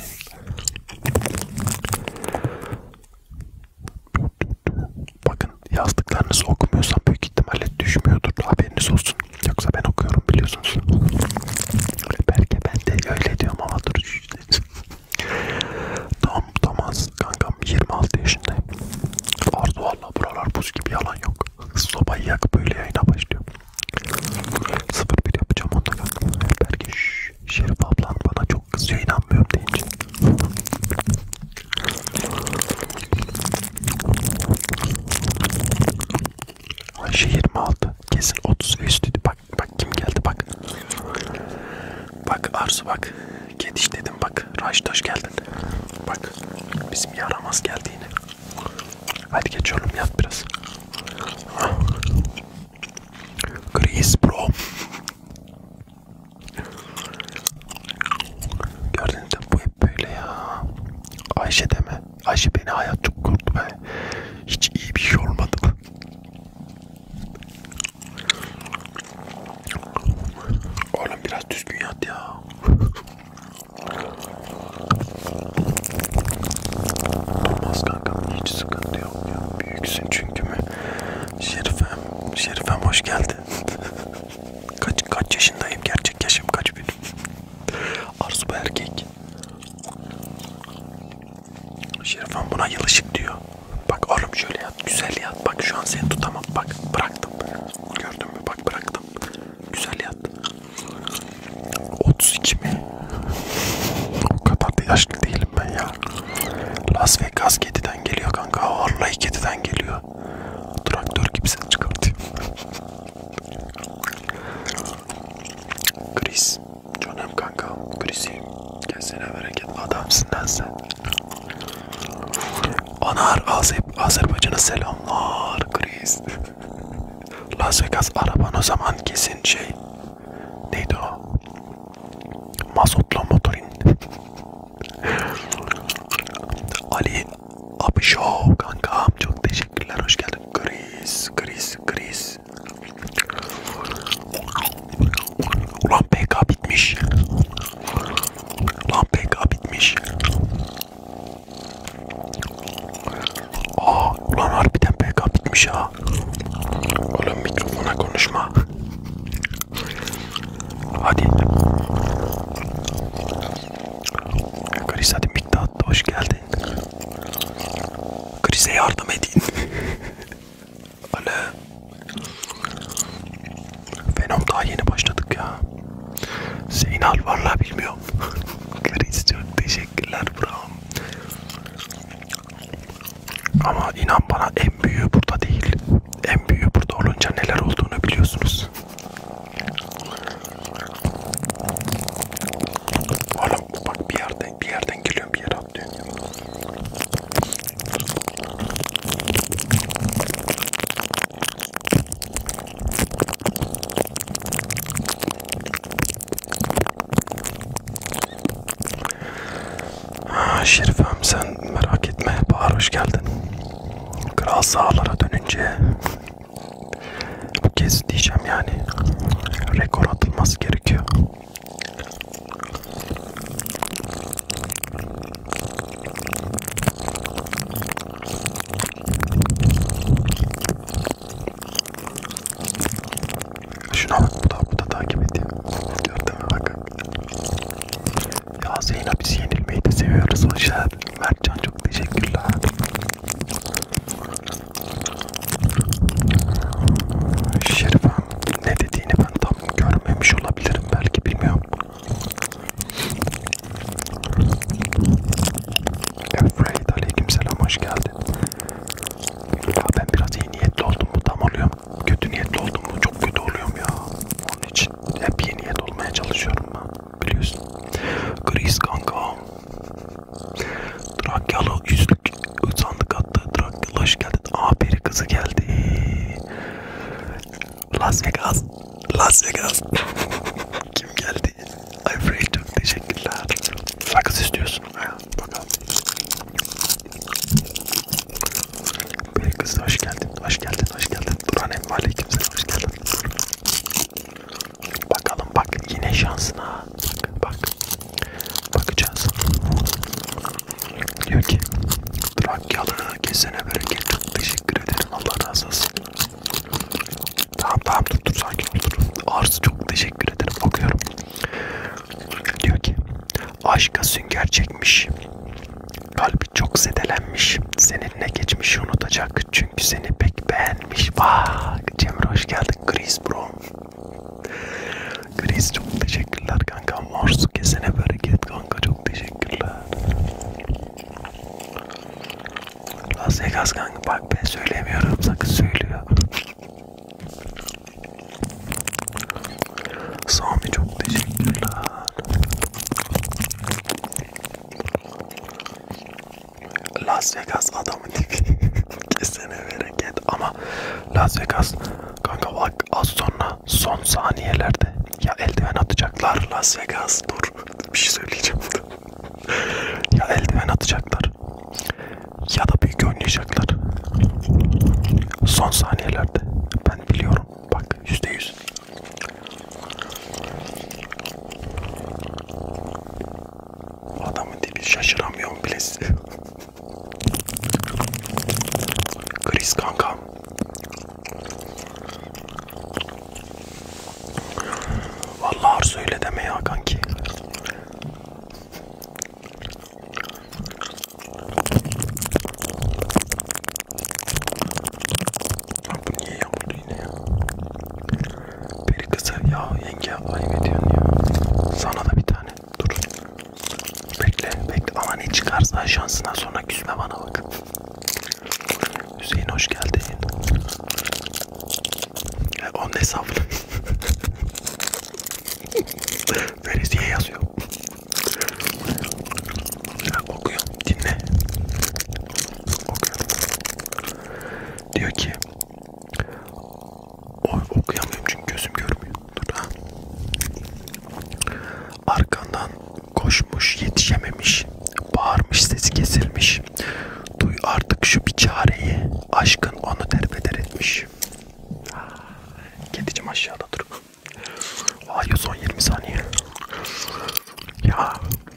Bakın yazdıklarınızı okumuyorsam büyük ihtimalle düşmüyordur. Haberiniz olsun. Yoksa ben okuyorum biliyorsunuz. Belki ben de öyle diyorum ama dur işte. Tamam Thomas kankam yirmi altı yaşındayım. Arzu valla buralar buz gibi yalan yok. Sobayı yak böyle yayına başlıyor. sıfır bir yapacağım onda kankam. Belki şşş, Şerif ablan bana çok kızıyor inanmıyorum deyince. Ayşe yirmi altı kesin otuz ve üstüydü. Bak bak kim geldi bak. Bak Arzu bak. Gediş dedim bak. Raşit hoş geldin. Bak bizim yaramaz geldi yine. Hadi geç oğlum yat biraz. Chris bro. Gördün de bu hep böyle ya. Ayşe deme. Ayşe beni hayat çok korktu be. Hiç iyi bir şey olmadı. Oğlum biraz düzgün yat ya. Olmaz kankam hiç sıkıntı yok ya. Büyüksün çünkü mü? Şerifem, Şerifem hoş geldin. Kaç kaç yaşındayım? Gerçek yaşım kaç benim? Arzu bu erkek. Şerifem buna yılışık diyor. Bak oğlum şöyle yat, güzel yat. Bak şu an seni tutamam. Bak bıraktım. Gördün mü? Bak bıraktım. Güzel yat. otuz iki mi? O kadar da yaşlı değilim ben ya. Las Vegas kediden geliyor kanka. Vallahi kediden geliyor. Traktör gibi ses çıkartıyor. Chris. Canım kanka. Chris'im. Gelsene bereket. Adamsın lan sen. Anar Azer Azerbaycan'a selamlar Chris. Las Vegas araban o zaman kesin şey. Neydi o? Mazotlu motorin. Ali abi show kankam çok teşekkürler hoş geldin. Chris Chris Chris. Ulan P K bitmiş. Ulan P K bitmiş. Aa ulan harbiden P K bitmiş ha. Oğlum mikrofona konuşma. Hadi. Chris hadi Miktat hoş geldin. Chris'e yardım edin. Alo. Venom daha yeni başladık ya. Zeynal vallahi bilmiyorum. Chris çok teşekkürler bro. Ama inan bana en büyüğü burada değil. En büyüğü burada olunca neler olduğunu biliyorsunuz. Oğlum bak bir yerden bir yerden geliyorum bir yere atlıyorum. Ha, Şerifem sen merak etme. Bahar hoş geldin. Kral sahalara dönünce bu kez diyeceğim yani rekor atılması gerekiyor. Şuna bak bu da, bu da takip ediyor. Gördün mü bak. Ya Zeynep biz yenilmeyi de seviyoruz. Hoş geldin. Mertcan çok teşekkürler. Şerifem ne dediğini ben tam görmemiş olabilirim belki bilmiyorum. Efraid aleykümselam hoş geldin. Ya ben biraz iyi niyetli oldum mu tam oluyorum. Kötü niyetli oldum mu çok kötü oluyorum ya. Onun için hep iyi niyet olmaya çalışıyorum ben. Biliyorsun. Chris kankam. Trakyalı yüzlük sandık attı. Trakyalı hoş geldin. Aa peri kızı geldi. Las Vegas. Las Vegas. Kim geldi? Efraid çok teşekkürler. Sakız istiyorsun. Ha, bakalım. Peri kızı hoş geldin. Hoş geldin. Hoş geldin. Dur Tamam dur dur sakin ol dur. Arzu çok teşekkür ederim. Okuyorum. Diyor ki aşka sünger çekmiş. Kalbi çok zedelenmiş. Seninle geçmişi unutacak. Çünkü seni pek beğenmiş. Bak Cemre hoş geldin. Chris bro. Chris çok teşekkürler kanka. Morsu kesene bereket kanka. Çok teşekkürler. Las Vegas kanka. Bak ben söylemiyorum. Sakın söylüyor. Sami çok teşekkürler. Las Vegas adamın tipi. Kesene bereket. Ama Las Vegas kanka bak az sonra son saniyelerde ya eldiven atacaklar Las Vegas. Dur bir şey söyleyeceğim. Ya eldiven atacaklar ya da büyük oynayacaklar. Son saniyelerde. Ben biliyorum. Bak yüzde yüz. Adamın tipi şaşıramıyorum bile size. Chris kankam. Vallahi Arzu öyle deme ya kanki. Bak bu niye yağmurlu yine ya? Peri kızı ya yenge ayıp ediyorsun ya. Sana da bir tane dur. Bekle bekle ama ne çıkarsa şansına sonra küsme bana bak. Hüseyin hoş geldin. Ya, onun hesabını. Veresiye yazıyor. Ya, okuyorum dinle. Okuyorum. Diyor ki o, okuyamıyorum çünkü gözüm görmüyor. Dur ha. Arkandan koşmuş yetişememiş. Bağırmış sesi kesilmiş. Duy artık şu bir çareyi. Aşkın onu derbeder etmiş. Kedicim aşağıda dur. Ay son yirmi saniye. Ya.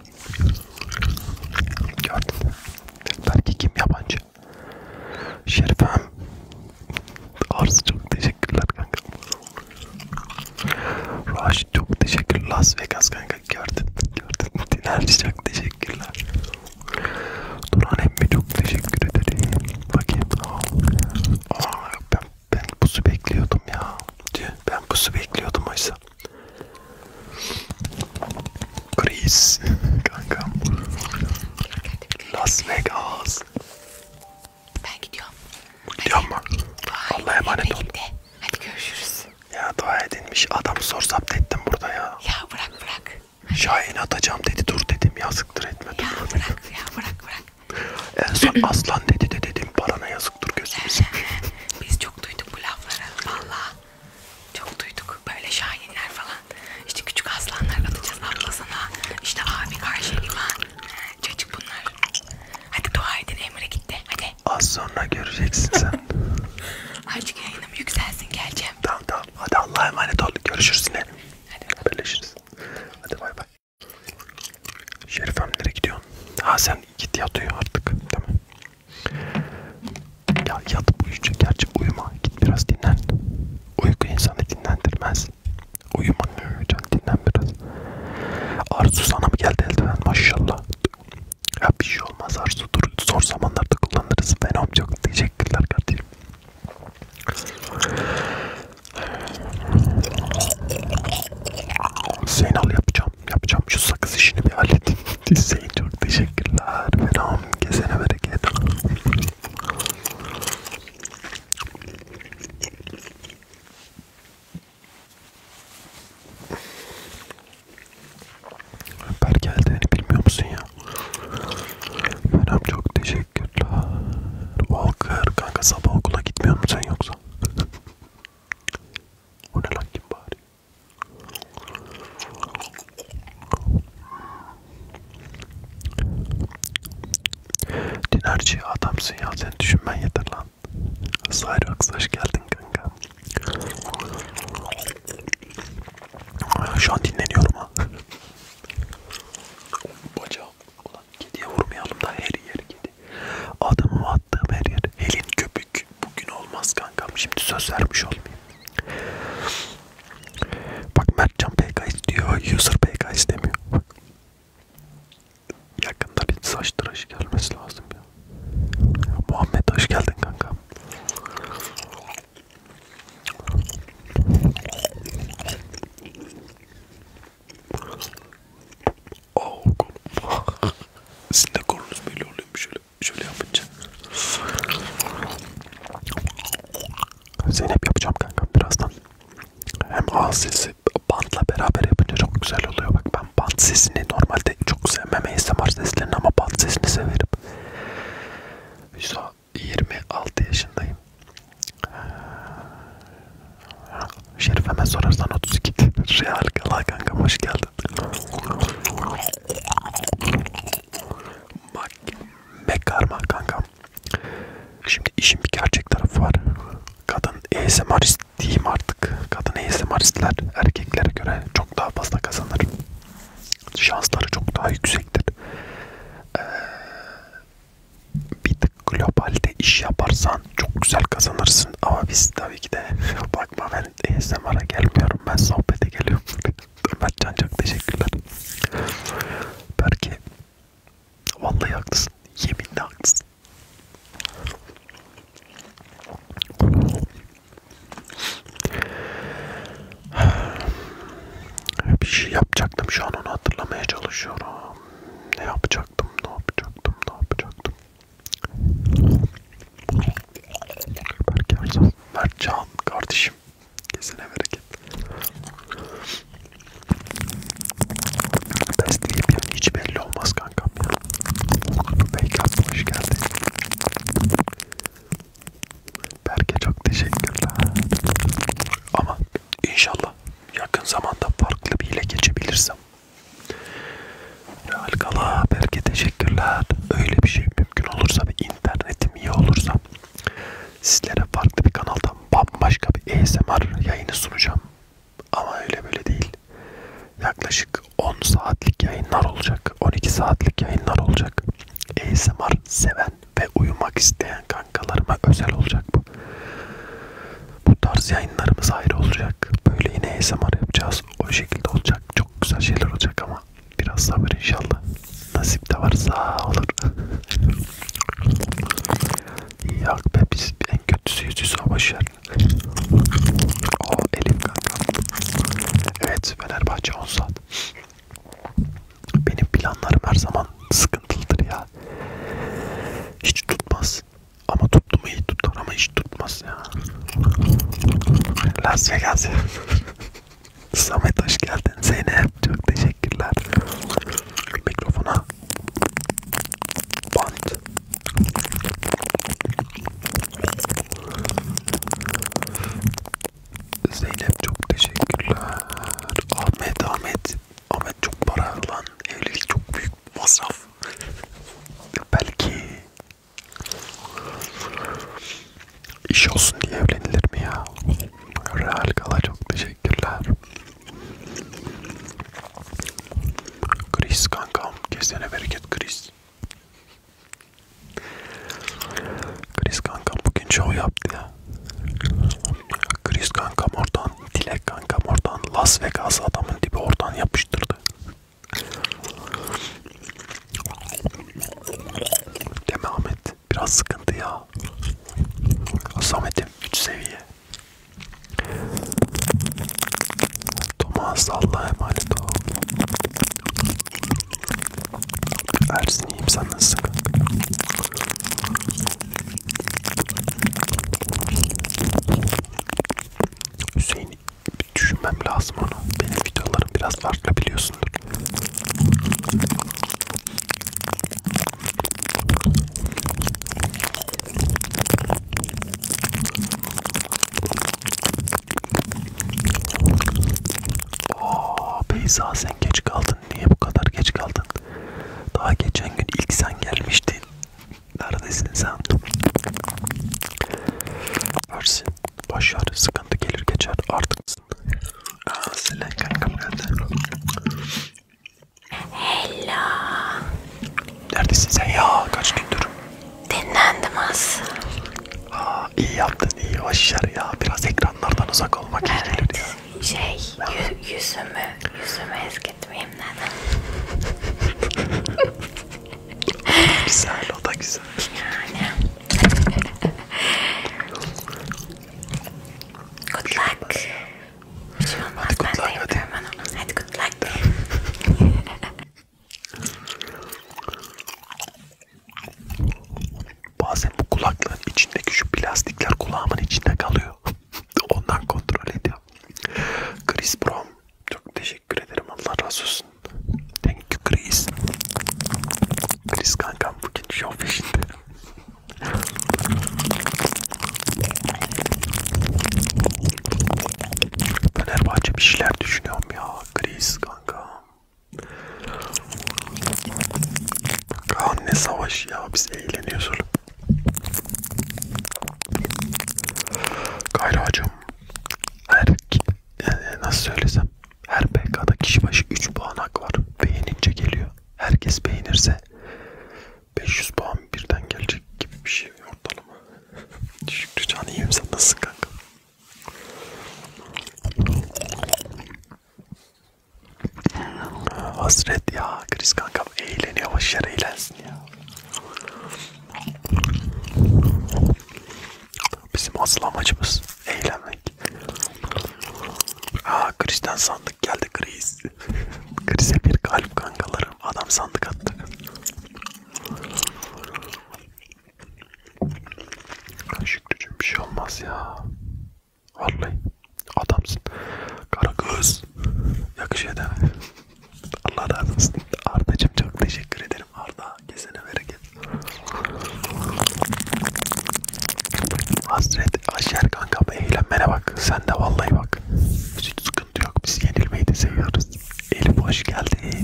Gördüm. Belki kim yabancı? Şerifem. Arzu çok teşekkürler kanka. Raş çok teşekkür. Las Vegas kanka gördün. Gördün. Dinerci çok teşekkürler. Duran emmi çok teşekkür ederim. Bakayım. Aa, ben, ben pusu bekliyordum ya. Ben pusu bekliyordum oysa. Chris kankam. Las Vegas. Ben gidiyorum. Gidiyor mu? Allah'a emanet ol. Hadi görüşürüz. Ya dua edilmiş adamı sor zapt ettim burada ya. Ya bırak bırak. Şahin atacağım dedi dur dedim yazıktır etme dur. Ya bırak ya bırak bırak. En son aslan dedi de dedim parana yazıktır gözümüz. Biz çok duyduk bu lafları. Vallahi çok duyduk. Böyle şahinler falan. İşte küçük aslanlar atacağız ablasına. İşte abi karşı İvan. Çocuk bunlar. Hadi dua edin Emre gitti. Hadi. Az sonra göreceksin sen. Artık yayınım yükselsin geleceğim. Tamam tamam hadi Allah'a emanet ol görüşürüz yine. Hadi. Haberleşiriz. Hadi bay bay. Şerifem nereye gidiyorsun? Ha sen git yat uyu artık değil mi? Ya yatıp uyuyacak gerçi uyuma git biraz dinlen. Uyku insanı dinlendirmez. Uyuma ne uyuyacaksın dinlen biraz. Arzu sana mı geldi eldiven maşallah. Ya bir şey olmaz Arzu dur zor zamanlarda kullanırız. Venom çok teşekkürler kardeşim. Hüseyin al yapacağım. Yapacağım şu sakız işini bir halledeyim. Hüseyin çok teşekkürler. Venom kesene bereket. Berk geldiğini bilmiyor musun ya? Venom çok teşekkürler. Walker kanka sabah okula gitmiyor musun sen yoksa? O ne lan kim bari? Dinerci adamsın ya sen düşünmen yeter lan. Cyrox hoş geldin kanka. Şu an dinleniyorum ha. Bacağım. Ulan kediye vurmayalım da her yer kedi. Adamı attığım her yer. Helin köpük. Bugün olmaz kankam. Şimdi söz vermiş olmayayım. Zeynep yapacağım kankam birazdan. Hem ağız sesi bantla beraber yapınca çok güzel oluyor. Bak ben bant sesini normalde çok sevmem A S M R seslerini ama bant sesini severim. yirmi altı yaşındayım. Şerife'me sorarsan otuz iki. Real kala kankam hoş geldin. Bak Mekarma kankam. Şimdi işin bir gerçek tarafı var. Kadın A S M R'ist diyeyim artık. Kadın A S M R'istler erkeklere göre çok daha fazla kazanır. Şansları çok daha yüksektir. Ee, bir tık globalde iş yaparsan çok güzel kazanırsın. Ama biz tabii ki de bakma ben A S M R'a gelmiyorum. Ben sohbete geliyorum. Ömercan çok teşekkürler. Belki vallahi haklısın. Yeminle haklısın. Bir şey yapacaktım şu an onu hatırlamaya çalışıyorum. Ne yapacaktım, ne yapacaktım, ne yapacaktım. Belki Arzan, Mertcan kardeşim. Kesene bereket. Besleyi bir yönü hiç belli olmaz kankam ya. Belki aklıma hoş geldin. Berke çok teşekkürler. Ama inşallah yakın zamanda farklı bir ile geçebilirsem. Real Kala Berke teşekkürler. Öyle bir şey mümkün olursa ve internetim iyi olursa sizlere farklı bir kanaldan bambaşka bir A S M R yayını sunacağım. Ama öyle böyle değil. Yaklaşık on saatlik yayınlar olacak. on iki saatlik yayınlar olacak. A S M R seven ve uyumak isteyen kankalarıma özel olacak bu. Bu tarz yayınlarımız ayrı olacak. Böyle yine A S M R yapacağız. O şekilde olacak. Çok güzel şeyler olacak ama biraz sabır inşallah. Nasip de varsa olur. Yok be biz en kötüsü yüzüyüz o boşver. O Elif kanka. Evet Fenerbahçe on saat. Benim planlarım her zaman sıkıntılıdır ya. Hiç tutmaz. Ama tuttu mu iyi tutar ama hiç tutmaz ya. Las Vegas. Samet hoş geldin. Zeynep çok teşekkürler. Mikrofona bant. Zeynep çok teşekkürler. Ahmet Ahmet. Ahmet çok para lan. Evlilik çok büyük masraf. Belki iş olsun diye evlenilir mi ya? Real Kala çok teşekkürler. Chris kankam. Kesene bereket Chris. Chris kankam bugün show yaptı ya. Chris kankam oradan, Dilek kankam oradan, Las Vegas adamın dibi oradan yapıştırdı. Deme Ahmet, biraz sıkıntı ya. Samet'im üç seviye. Thomas Allah'a emanet ol. Ersin iyiyim, sen nasılsın kanka? Hüseyin'i bir düşünmem lazım onu. Benim videolarım biraz farklı biliyorsundur. Ooo Beyza sen geç kaldın. Niye bu kadar geç kaldın? Daha geçen gün ilk sen gelmiştin. Neredesin sen? Versin. Başar. Sıkıntı gelir geçer. Artık. Aa, Selen kankam nerede? Hello. Neredesin sen ya? Kaç gündür? Dinlendim az. Aa, iyi yaptın iyi. Başar ya. Biraz ekranlardan uzak olmak iyi Evet. gelir ya. Şey, yü yüzümü, yüzümü eskitmeyeyim dedim. Güzel, o da güzel. Yani. bir şeyler düşünüyorum ya. Kriz kanka. Kaan ne savaş ya, biz eğleniyoruz oğlum. Kayracığım, her e, nasıl söylesem, her P K'da kişi başı üç puan hak var. Beğenince geliyor. Herkes beğenirse beş yüz puan birden gelecek gibi bir şey ortalama. Şükrü Can, iyiyim, sen nasılsın kanka? Hasret ya, Kriz kankam eğleniyor, başarı eğlensin ya. Bizim asıl amacımız eğlenmek. Aa, Kriz'den sandık geldi, Kriz. Kriz'e bir kalp kankalarım, adam sandık attı. Şükrücüğüm bir şey olmaz ya. Vallahi adamsın. Karagöz. Yakışıyor değil mi? Allah razı olsun. Arda'cığım çok teşekkür ederim. Arda kesene bereket. Hasret Aşer kankam, eğlenmene bak. Sen de vallahi bak. Hiç sıkıntı yok. Biz yenilmeyi de seviyoruz. Elif hoş geldin.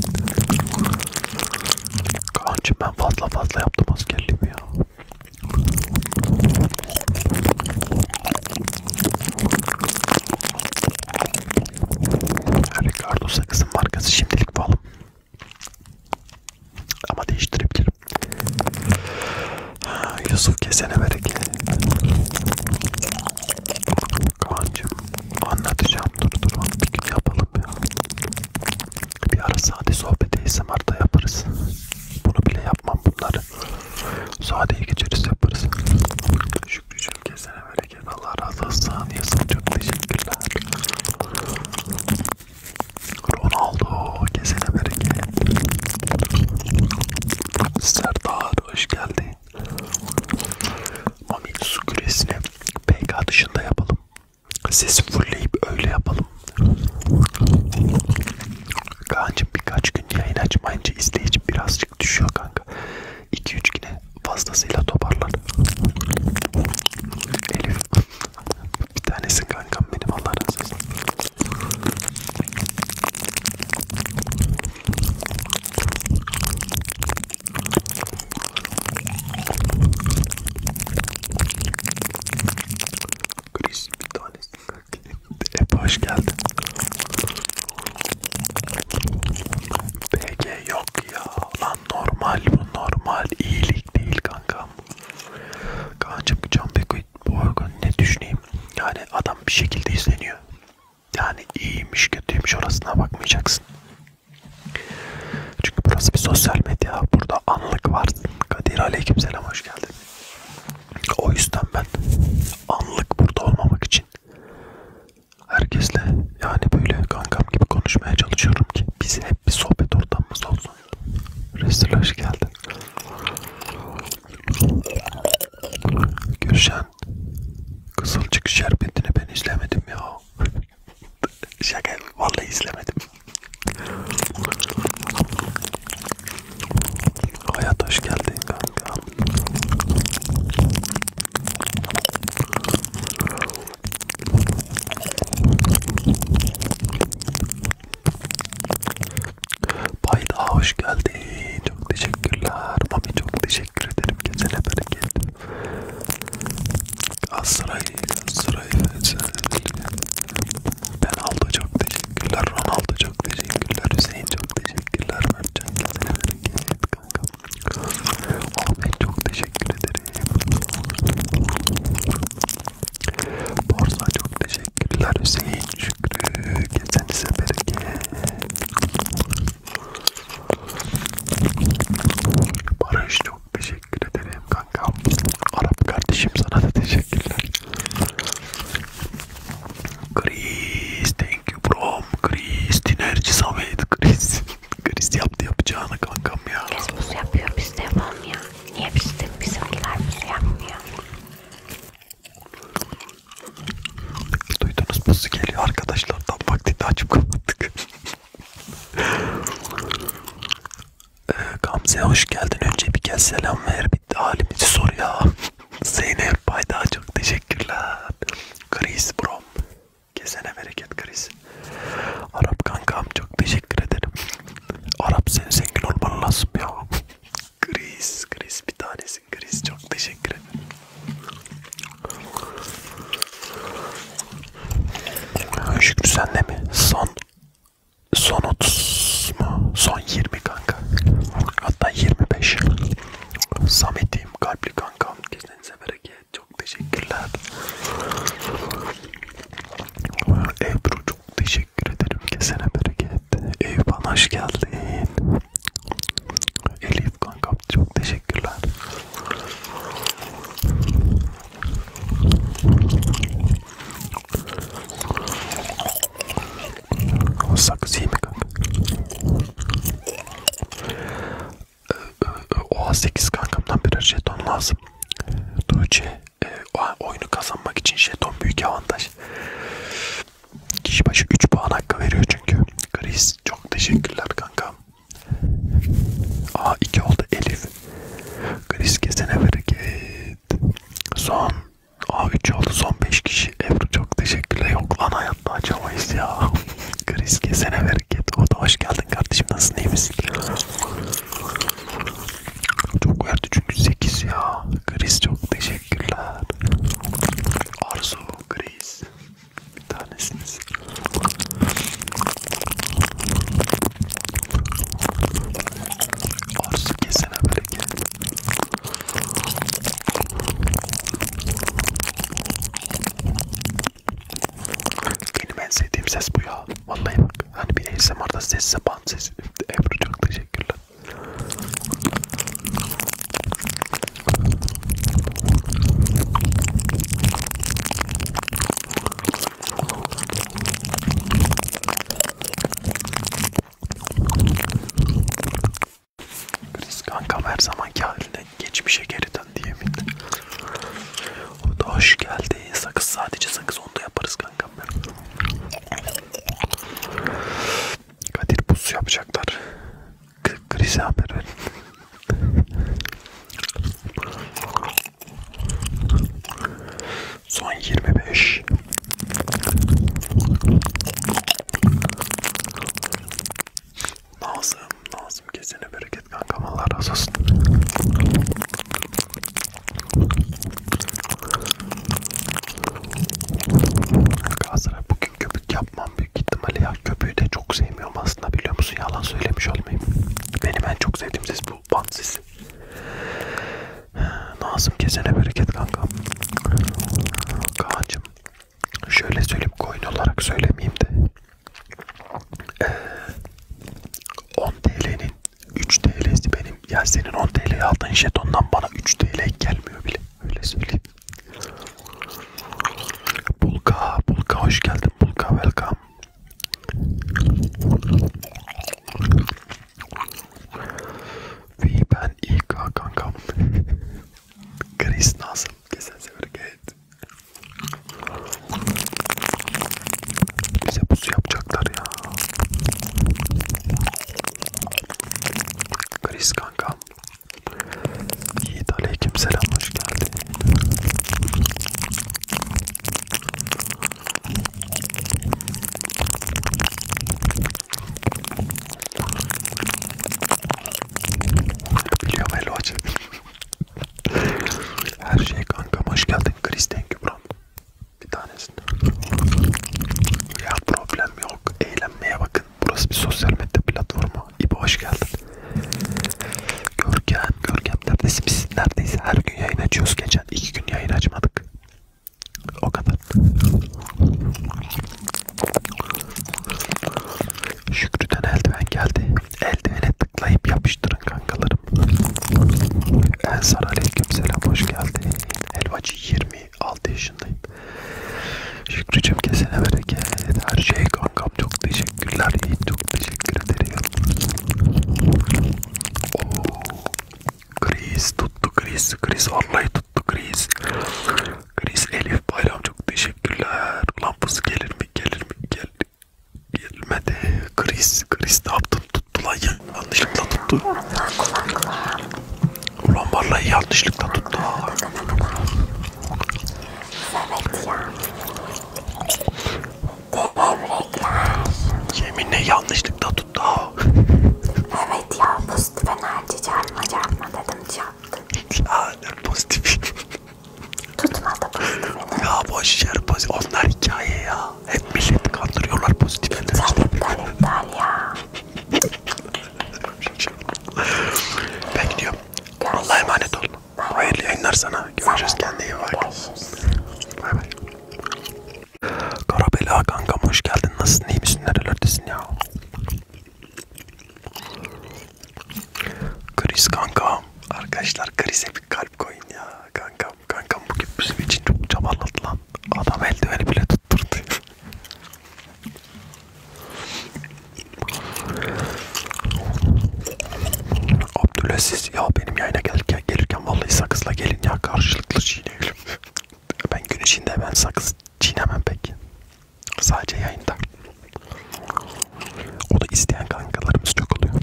Kaan'cığım ben fazla fazla yaptım askerliğimi ya. Ricardo sakızın markası şimdilik pahalı. Ama değiştirebilirim. Yusuf kesene bereket. Kaan'cığım anlatacağım, dur dur onu bir gün yapalım ya. Bir ara sade sohbet A S M R'da yaparız. Bunu bile yapmam bunları. Sadeyi geçeriz yaparız. Şükrücüğüm kesene bereket. Allah razı olsun. Yusuf çok teşekkürler. Ronaldo kesene bereket. Serdar hoş geldin. Mami su küresini P K dışında yapalım. Sesi fullleyip öyle yapalım. Kaan'cım birkaç gün yayın açmayınca izleyici birazcık düşüyor kanka. iki üç güne fazlasıyla toparlar. Elif bir tanesin kankam benim, Allah razı olsun. Chris bir tanesin kankam. Hep hoş geldin. B G yok ya lan, normal bu, normal iyilik değil kankam. Kaan'cım Can Beko bu arada ne düşüneyim, yani adam bir şekilde izleniyor. Yani iyiymiş kötüymüş orasına bakmayacaksın. Çünkü burası bir sosyal medya, burada anlık var. Kadir aleykümselam hoş geldin. O yüzden ben anlık burada olmamak için herkesle yani böyle kankam gibi konuşmaya çalışıyorum ki biz hep bir sohbet ortamımız olsun. Resul hoş geldin. Gülşen, Kızılcık Şerbeti'ni ben izlemedim ya. Şaka, vallahi izlemedim. Hayat hoş geldin kanka. Bayda hoş geldin. Çok teşekkürler. Mami çok teşekkür ederim. Kesene bereket. Asray, Asray. Ben Aldo çok teşekkürler. Ronaldo çok teşekkürler. Hüseyin çok teşekkürler. Mertcan kesene bereket kankam. Ahmet çok teşekkür ederim. Borsa çok teşekkürler. Hüseyin, Şükrü, kesenize bereket. Barış çok teşekkür ederim kankam. Arap kardeşim sana da teşekkürler. Chris, thank you bro. Chris, Dinerci Samet, Chris. Chris yaptı yapacağını kankam ya. Herkes buz yapıyor, biz de yapalım ya. Niye biz de bizimkiler buz yapmıyor? Duydunuz, buzu geliyor arkadaşlar. Tam vaktinde açıp kapattık. ee, Gamze hoş geldin. Önce bir kez selam ver. Bir de halimizi sor ya. Zeynep Bayda çok teşekkürler. Chris bro. Kesene bereket Chris. Şükrü senle mi? Son son otuz mu? Son yirmi kanka. Hatta yirmi beş. Samet'im kalpli kankam. Kesinize bereket. Çok teşekkürler. Ebru çok teşekkür ederim. Kesene bereket. Eyüphan hoş geldin. Elif kankam çok teşekkürler. O sakız iyi mi kanka? O sekiz kankamdan birer jeton lazım. Tuğçe oyunu kazanmak için jeton büyük avantaj. Kişi başı üç puan hakkı veriyor çünkü. Chris çok teşekkürler kankam. Aa iki oldu Elif. Chris kesene bereket. Son. Aa üç oldu son beş kişi. Ebru çok teşekkürler. Yok lan hayatta açamayız ya. Chris kesene bereket. O da hoş geldin kardeşim. Nasılsın iyi misin? Çok verdi çünkü sekiz ya. Chris çok teşekkürler. Arzu Chris. Bir tanesiniz. Arzu kesene bereket. Benim en sevdiğim ses bu ya. Vallahi bak. Hani bir A S M R'da ses yapan ses. Ebru çok teşekkürler. Chris kankam her zamanki haline geçmişe geri dön diye mi? O da hoş geldi. Sakız sadece sakız onda yaparız kankam benim. Kadir buz yapacaklar. Chris'e haber verin. Son yirmi beş. Nazım, Nazım kesene bereket kankam Allah razı olsun. Galatasaray bugün köpük yapmam büyük ihtimalle ya. Köpüğü de çok sevmiyorum aslında biliyor musun? Yalan söylemiş olmayayım. Benim en çok sevdiğim ses bu band sesi. Nazım kesene bereket kankam. Kaan'cım şöyle söyleyeyim coin olarak söylemeyeyim de. Ee, on T L'nin üç T L'si benim. Ya senin on T L'ye aldığın jetondan bana üç T L gelmiyor bile. Öyle söyleyeyim. Bulka, Bulka hoş geldin. Bulka welcome. Ve ben İK kankam. Chris nasıl? Kesin severek. Bize buz yapacaklar ya. Chris kankam. Yiğit aleyküm selam hoş geldin. Biliyorum Elo Hacı. Her şey kankam hoş geldin. Chris thank you bro. Bir tanesini. Ya problem yok. Eğlenmeye bakın. Burası bir sosyal medya platformu. İbo hoş geldin. Görkem, Görkem neredesin? Biz neredeyse her gün yayın açıyoruz. Geçen iki gün yayın açmadık. O kadar. Şükrü'den eldiven geldi. Eldivene tıklayıp yapıştırın kankalarım. Ensar aleyküm selam hoş geldin. Helvacı yirmi altı yaşındayım. Şükrücüm kesene bereket. Her şey kankam çok teşekkürler. Çok teşekkür ederim. Oo, Chris tuttu Chris. Chris vallahi tuttu Chris. Chris Elif Bayram çok teşekkürler. Ulan buz gelir mi gelir mi gel gelmedi. Chris Chris ne yaptın tuttu lan ya. Yanlışlıkla tuttu. Ulan vallahi yanlışlıkla tuttu. Evet ya. Yeminle yanlışlıkla tuttu. Evet ya pozitif enerji çarpma çarpma dedim çarptı. Ya ne pozitif. Tutmadı pozitif enerji. Ya boş yer pozitif. Onlar hikaye ya. Hep milleti kandırıyor. sadece yayında. O da isteyen kankalarımız çok oluyor.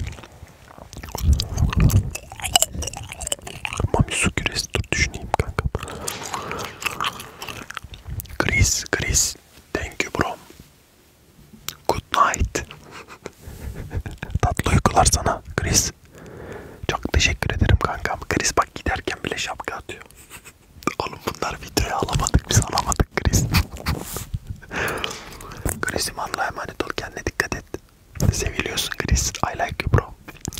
Mami su küresi dur düşüneyim kanka. Chris, Chris, thank you bro. Good night. Tatlı uykular sana Chris. Çok teşekkür ederim kankam. Chris bak giderken bile şapka atıyor. Oğlum bunlar videoya alamadık biz alamadık Chris. Chris'im Allah'a emanet ol, kendine dikkat et. Seviliyorsun Chris. I like you bro.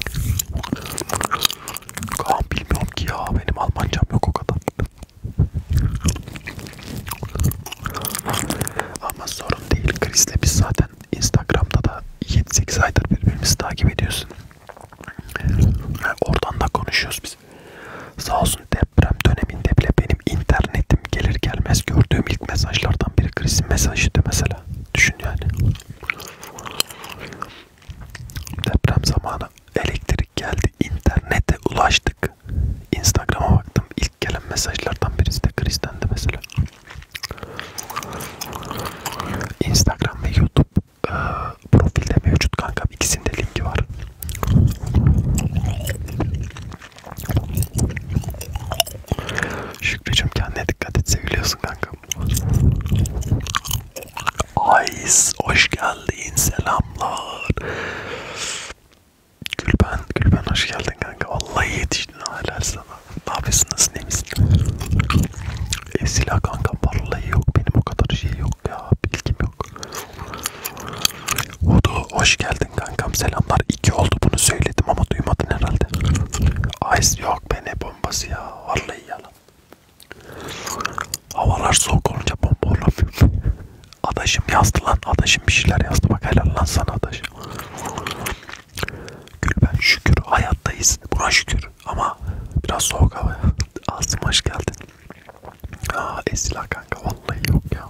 Kaan bilmiyorum ki ya, benim Almancam yok o kadar. Ama sorun değil, Chris'le biz zaten Instagram'da da yedi sekiz aydır birbirimizi takip ediyorsun. Oradan da konuşuyoruz biz. Sağ olsun deprem döneminde bile benim internetim gelir gelmez gördüğüm ilk mesajlardan biri Chris'in mesajıydı mesela. Düşün yani. Deprem zamanı elektrik geldi, internete ulaştık. Instagram'a baktım, ilk gelen mesajlardan birisi de Chris'ten de mesela. Instagram ve YouTube e, profilde mevcut kankam, ikisinde linki var. Şükrücüm kendine dikkat et, seviliyorsun kankam. Ayz hoş geldin, selamlar. Gülben, Gülben hoş geldin kanka. Vallahi yetiştin, helal sana. Ne yapıyorsun, nasılsın, iyi misin? Esila kankam vallahi yok, benim o kadar şey yok ya, bilgim yok. Hudu hoş geldin kankam, selamlar. İki oldu bunu söyledim ama duymadın herhalde. Ayz yok be, ne bombası ya, vallahi yalan. Havalar soğuk olunca bomba olamıyor. Adaşım yazdı lan, adaşım bir şeyler yazdı, bak helal lan sana adaşım. Gülben şükür hayattayız, buna şükür ama biraz soğuk hava. Asım hoş geldin. Aa, Esila kanka vallahi yok ya.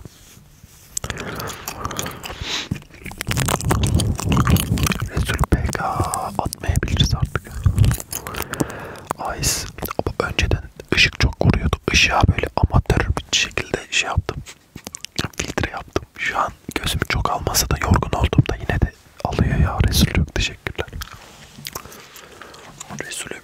Resul P K atmayabiliriz artık. Ayız ama önceden ışık çok vuruyordu. Işığa böyle amatör bir şekilde şey yaptım. Filtre yaptım. Şu an gözüm çok almasa da yorgun olduğumda yine de alıyor ya. Resul yok, teşekkürler. Resulüm.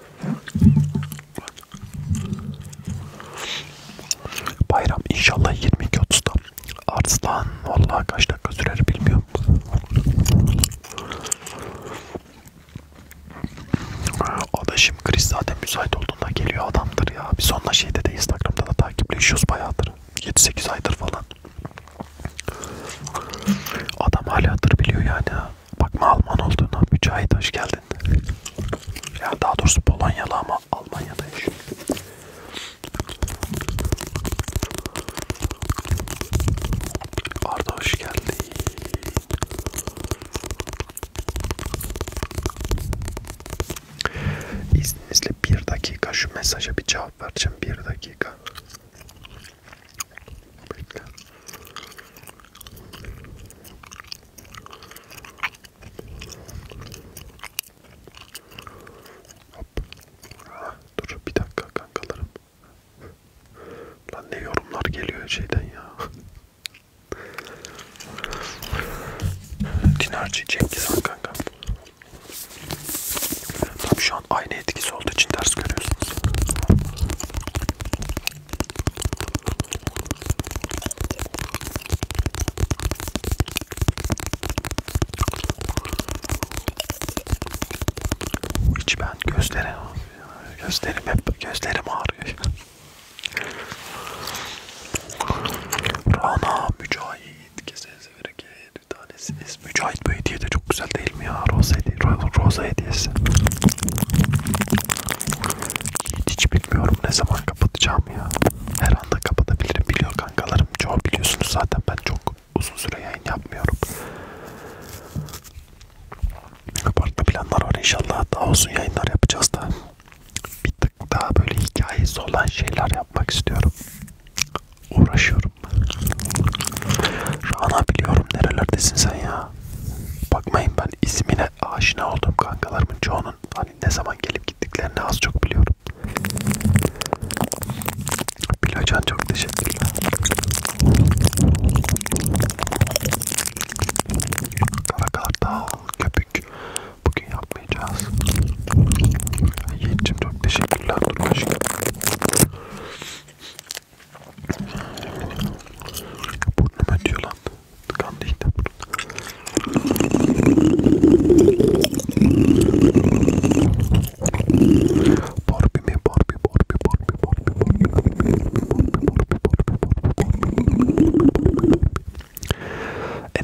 Bayram inşallah yirmi iki otuzda. Arslan vallahi kaç dakika sürer bilmiyorum. Adaşım Chris zaten müsait olduğunda geliyor, adamdır ya. Biz onunla şeyde de Instagram'da da takipleşiyoruz bayağıdır. yedi sekiz aydır falan. Adam haladır biliyor yani. Bakma Alman olduğuna. Mücahit hoş geldin. Ya daha doğrusu Polonyalı ama Almanya'da yaşıyor. Arda hoş geldin. İzninizle bir dakika şu mesaja bir cevap vereceğim. Bir dakika. Bekle. Hop. Ha, dur bir dakika kankalarım. Lan ne yorumlar geliyor şeyden ya. Dinarcı Cengiz Han kankam. Tabii şu an aynı etkisi olduğu için ders görüyorsunuz. Hiç ben gözlerim gözlerim hep gözlerim ağrıyor. Rana Mücahit kesenize bereket bir tanesi. Mücahit bu hediye de çok güzel değil mi ya? Roza hediye, Roza hediyesi. Hiç bilmiyorum ne zaman kapatacağım ya. Her anda kapatabilirim, biliyor kankalarım. Çoğu biliyorsunuz zaten, ben çok uzun süre yayın yapmıyorum. Farklı planlar var inşallah. Daha uzun yayınlar yapacağız da. Bir tık daha böyle hikayesi olan şeyler yapmak istiyorum. Uğraşıyorum. Rana biliyorum nerelerdesin sen ya. Bakmayın ben ismine aşina olduğum kankalarımın çoğunun hani ne zaman gelip gittiklerini az çok biliyorum. Bilocan çok teşekkürler.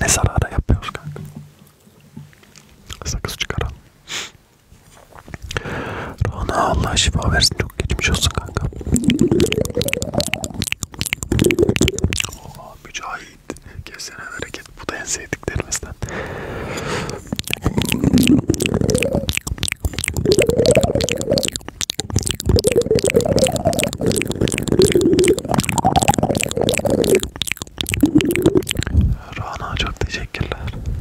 ne zarara yapıyoruz kanka? Sakız çıkaralım. Rana Allah şifa versin, çok geçmiş olsun kanka. Oo, Mücahit kesene bereket, bu da en sevdiklerimizden. Rana çok teşekkürler.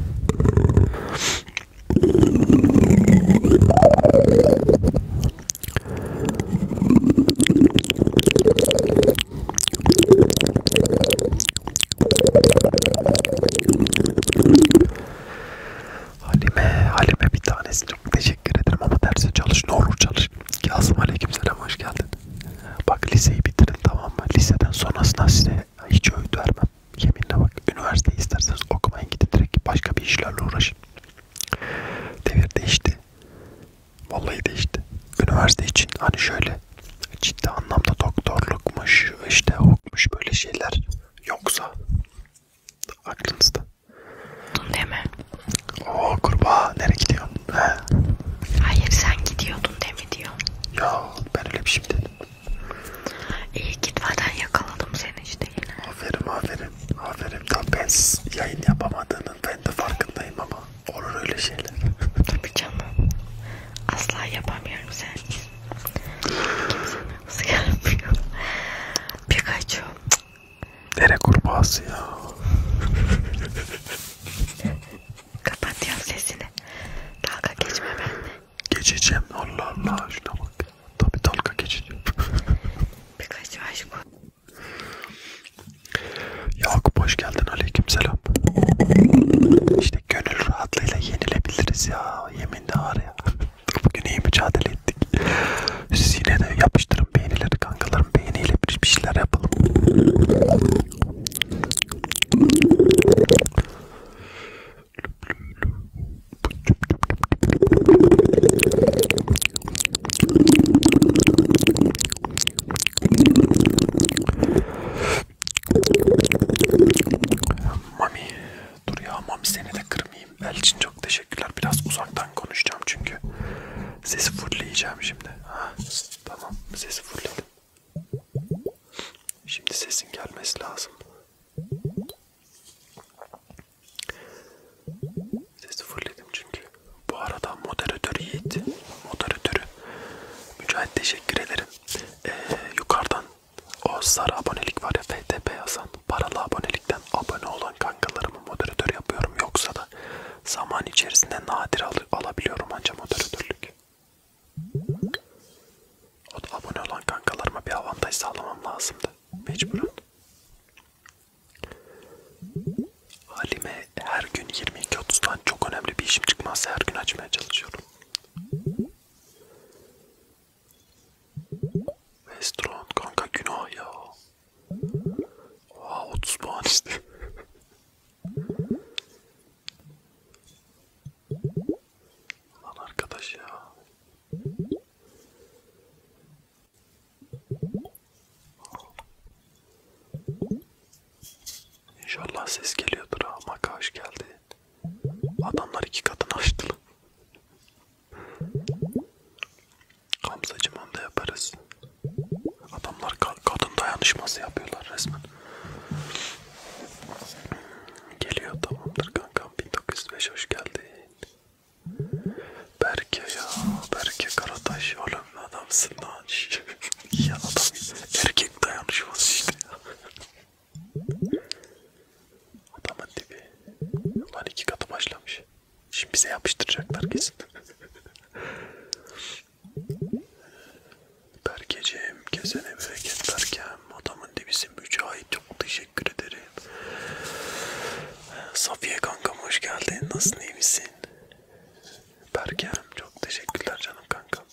Halime, Halime bir tanesi çok teşekkür ederim ama derse çalış, ne olur çalış. Kazım aleykümselam, hoş geldin. Bak liseyi bitirin, tamam mı? Liseden sonrasında size hiç öğüt vermem. Yeminle bak, üniversiteyi isterseniz okumayın, gidin direkt başka bir işlerle uğraşın. Devir değişti. Vallahi değişti. Üniversite için hani şöyle ciddi anlamda doktorlukmuş, işte okumuş böyle şeyler yoksa aklınızda. Değil mi? Oo kurbağa, nereye gidiyorsun? He? Hayır, sen gidiyordun değil mi diyor. Ya ben öyle bir şey dedim. İyi, gitmeden yakaladım seni işte yine. Aferin aferin aferin. Tabii ben yayın yapamadığının ben de farkındayım ama olur öyle şeyler. Tabii canım. Asla yapamıyorum sen. Kimsenin yapısı gelmiyor. Pikachu. Nere kurbağası ya? Kapat ya sesini. Dalga geçme benimle. Geçeceğim, Allah Allah, şuna bak. Tabii dalga geçeceğim. Pikachu aşk ol. Yakup hoş geldin, aleykümselam. İşte gönül rahatlığıyla yenilebiliriz ya. Yeminle var ya. Bugün iyi mücadele ettik. Siz yine de yapıştırın beğenileri kankalarım. Beğeniyle bir şeyler yapalım. Mami, dur ya Mami, seni de kırmayayım. Elçin çok teşekkürler. Biraz uzaktan konuşacağım çünkü. Sesi fullleyeceğim şimdi. Ha, tamam, sesi fullledim. Şimdi sesin gelmesi lazım. Sesi fullledim çünkü. Bu arada moderatör Yiğit, moderatörü Mücahit, teşekkür ederim. Ee, yukarıdan o sarı abonelik var ya, F T P yazan paralı abonelikten abone olan kankalarımı moderatör yapıyorum. Yoksa da zaman içerisinde nadir al alabiliyorum anca moderatörlük. O da abone olan kankalarıma bir avantaj sağlamam lazımdı. Mecburen. Halime, her gün yirmi iki otuzdan çok önemli bir işim çıkmazsa her gün açmaya çalışıyorum. Westron kanka, günah ya. Oha, otuz puan işte. Lan arkadaş ya. İnşallah ses geliyordur ha. Maka hoş geldi. Adamlar iki katını açtı. Hamzacım, onu da yaparız. Adamlar ka kadın dayanışması yapıyorlar resmen. Geliyor, tamamdır kankam. bin dokuz yüz beş hoş geldin. Berke ya. Berke Karataş. Oğlum adamsın lan. Ya adam. Erkek dayanışması işte ya. Adamın dibi. Ulan iki katı başlamış. Şimdi bize yapıştıracaklar kesin. Berkeciğim, kesene bereket Berkem. Adamın dibisin Mücahit, çok teşekkür ederim. Safiye kankam hoş geldin. Nasılsın, iyi misin? Berkem çok teşekkürler canım kankam.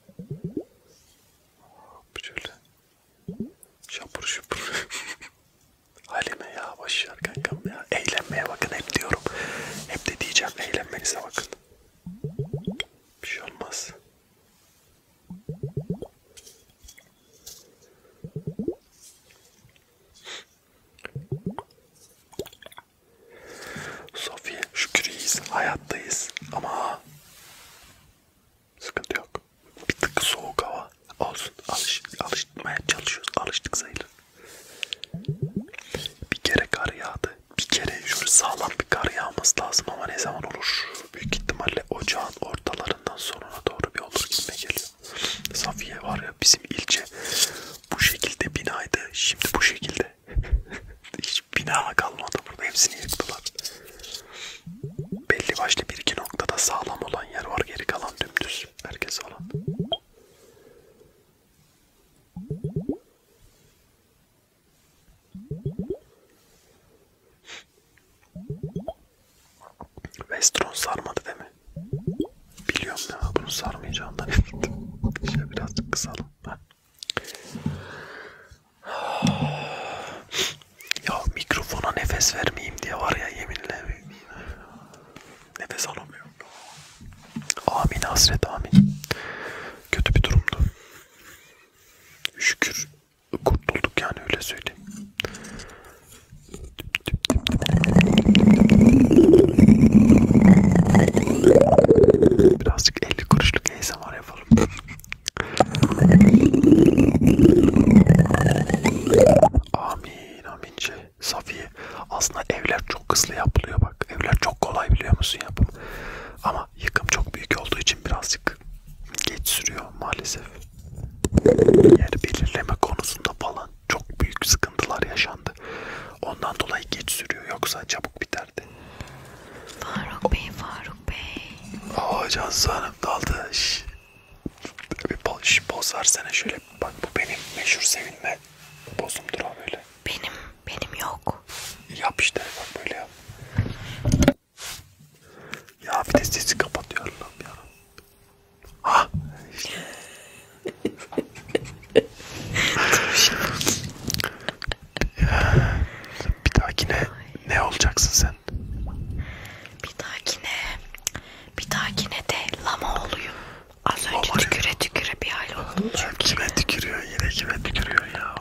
Şöyle. Şapur şupur. Halime ya, boşver kankam ya. Eğlenmeye bakın hep diyorum. Hep de diyeceğim, eğlenmenize bakın. Bir şey olmaz. Hayattayız ama sıkıntı yok. Bir tık soğuk hava olsun. Alış, alışmaya çalışıyoruz. Alıştık sayılır. Bir kere kar yağdı. Bir kere şöyle sağlam bir kar yağması lazım ama ne zaman olur? Büyük ihtimalle ocağın ortalarından sonuna doğru bir olur gitme geliyor. Safiye var ya, bizim ilçe bu şekilde binaydı. Şimdi bu şekilde. Hiç bina kalmadı burada. Hepsini yıktılar. Belli başlı bir iki noktada sağlam olan yer var. Geri kalan dümdüz. Herkes olan. Westron sarmadı değil mi? Biliyorum ya, bunu sarmayacağımdan emindim. Şöyle birazcık kısalım. Ha. Ya mikrofona nefes vermeyeyim diye var ya, yeminle nefes alamıyorum. Amin hasret, amin. Kötü bir durumdu. Şükür kurtulduk yani, öyle söyleyeyim. Birazcık elli kuruşluk A S M R yapalım. Amin amin şey. Safiye, aslında evler çok hızlı yapılıyor bak. Evler çok kolay, biliyor musun yapım. Ama yıkım çok büyük olduğu için birazcık geç sürüyor maalesef. Yer belirleme konusunda falan çok büyük sıkıntılar yaşandı. Ondan dolayı geç sürüyor. Yoksa çabuk biterdi. Faruk Bey, Faruk Bey. Aa, Cansu Hanım daldı. Şş. Bir poz, poz versene şöyle. Bak, bu benim meşhur sevinme pozumdur ha böyle. Benim, benim yok. Yap işte, bak böyle yap. Ya bir de sesi kapatıyor Allah'ım ya. Ha işte. Bir dahakine ne olacaksın sen? Bir dahakine, bir dahakine de lama oluyor. Az önce tüküre tüküre bir hal oldum çünkü. Kime tükürüyor yine, kime tükürüyor ya?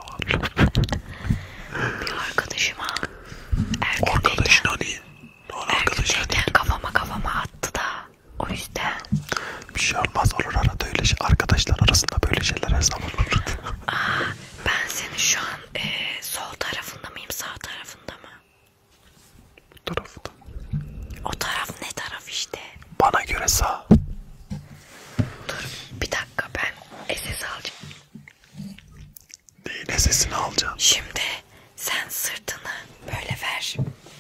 Bir arkadaşıma Arkadaşın hani? Erkekten kafama kafama attı da o yüzden. Bir şey olmaz, olur arada öyle şey. Arkadaşlar arasında böyle şeyler her zaman olur. Aa, ben senin şu an e, sol tarafında mıyım, sağ tarafında mı? Bu tarafta. O taraf ne taraf işte? Bana göre sağ. Dur bir dakika, ben S S alacağım. Neyin sesini alacaksın? Şimdi sen sırtını böyle ver.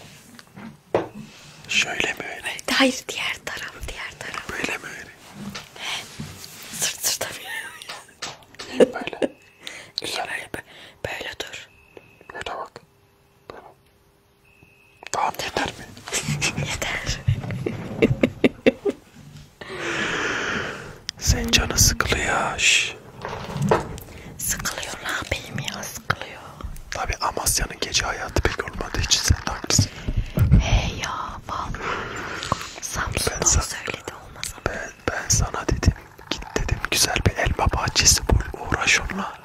Şöyle mi öyle? Böyle, hayır, diğer taraf, diğer taraf. Böyle mi öyle? He, sırt sırta böyle. İyi böyle. İyi böyle, böyle, böyle dur. Böyle bak. Böyle. Tamam, yeter mi? Yeter. Sen canı sıkılıyor. Şş. Sıkılıyor, ne yapayım ya, sıkılıyor. Tabi Amasya'nın gece hayatı pek olmadığı için sen de haklısın. He ya, vallahi yok. Samsun'dan sa- söyledi olmasa. Ben, ben sana dedim, git dedim, güzel bir elma bahçesi bul, uğraş onunla.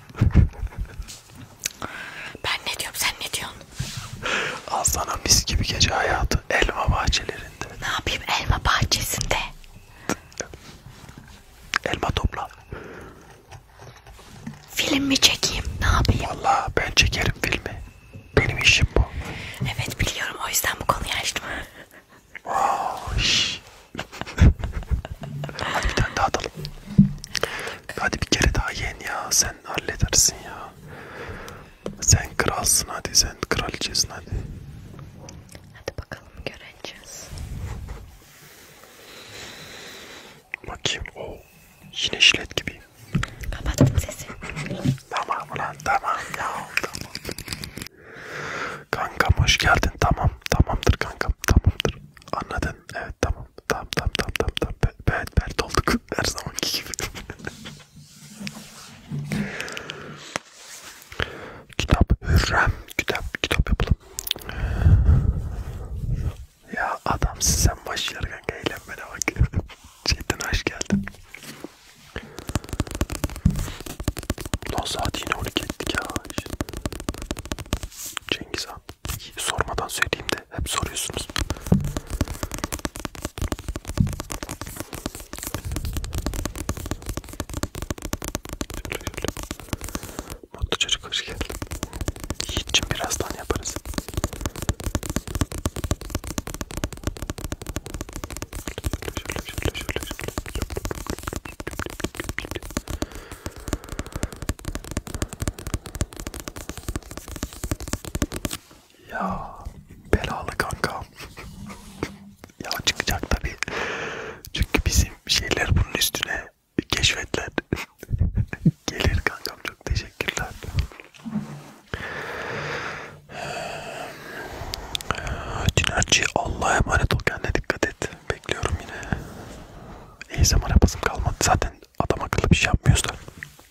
Ben ne diyorum, sen ne diyorsun? Al sana mis gibi gece hayatı elma bahçelerinde. Ne yapayım elma bahçesinde? Elma topla. Film mi çekeyim, ne yapayım? Vallahi ben çekerim filmi. Benim işim bu. Evet biliyorum, o yüzden bu konuyu açtım. Wow, şş. Hadi bir tane daha atalım. Hadi bir kere daha yen ya, sen halledersin ya. Sen kralsın, hadi sen kraliçesin hadi. Hadi bakalım, göreceğiz. Bakayım, o yine jilet gibiyim. Kapattım sesi. Tamam ulan, tamam ya, tamam. Kankam hoş geldin, tamam tamamdır kankam, tamamdır. Anladın, evet tamam tamam tamam tamam tamam, tamam. Evet, belt olduk her zamanki gibi. Kitap Hürrem, kitap kitap yapalım. Ya adamsın sen, başlar kanka, eğlenmene bak. Şeyden hoş geldin. Lan saat yine on iki ettik ya. Cengiz Han, sormadan söyleyeyim de hep soruyorsunuz. Merci. Allah'a emanet ol. Kendine dikkat et. Bekliyorum yine. İyi zaman yapasım kalmadı. Zaten adam akıllı bir şey yapmıyoruz da.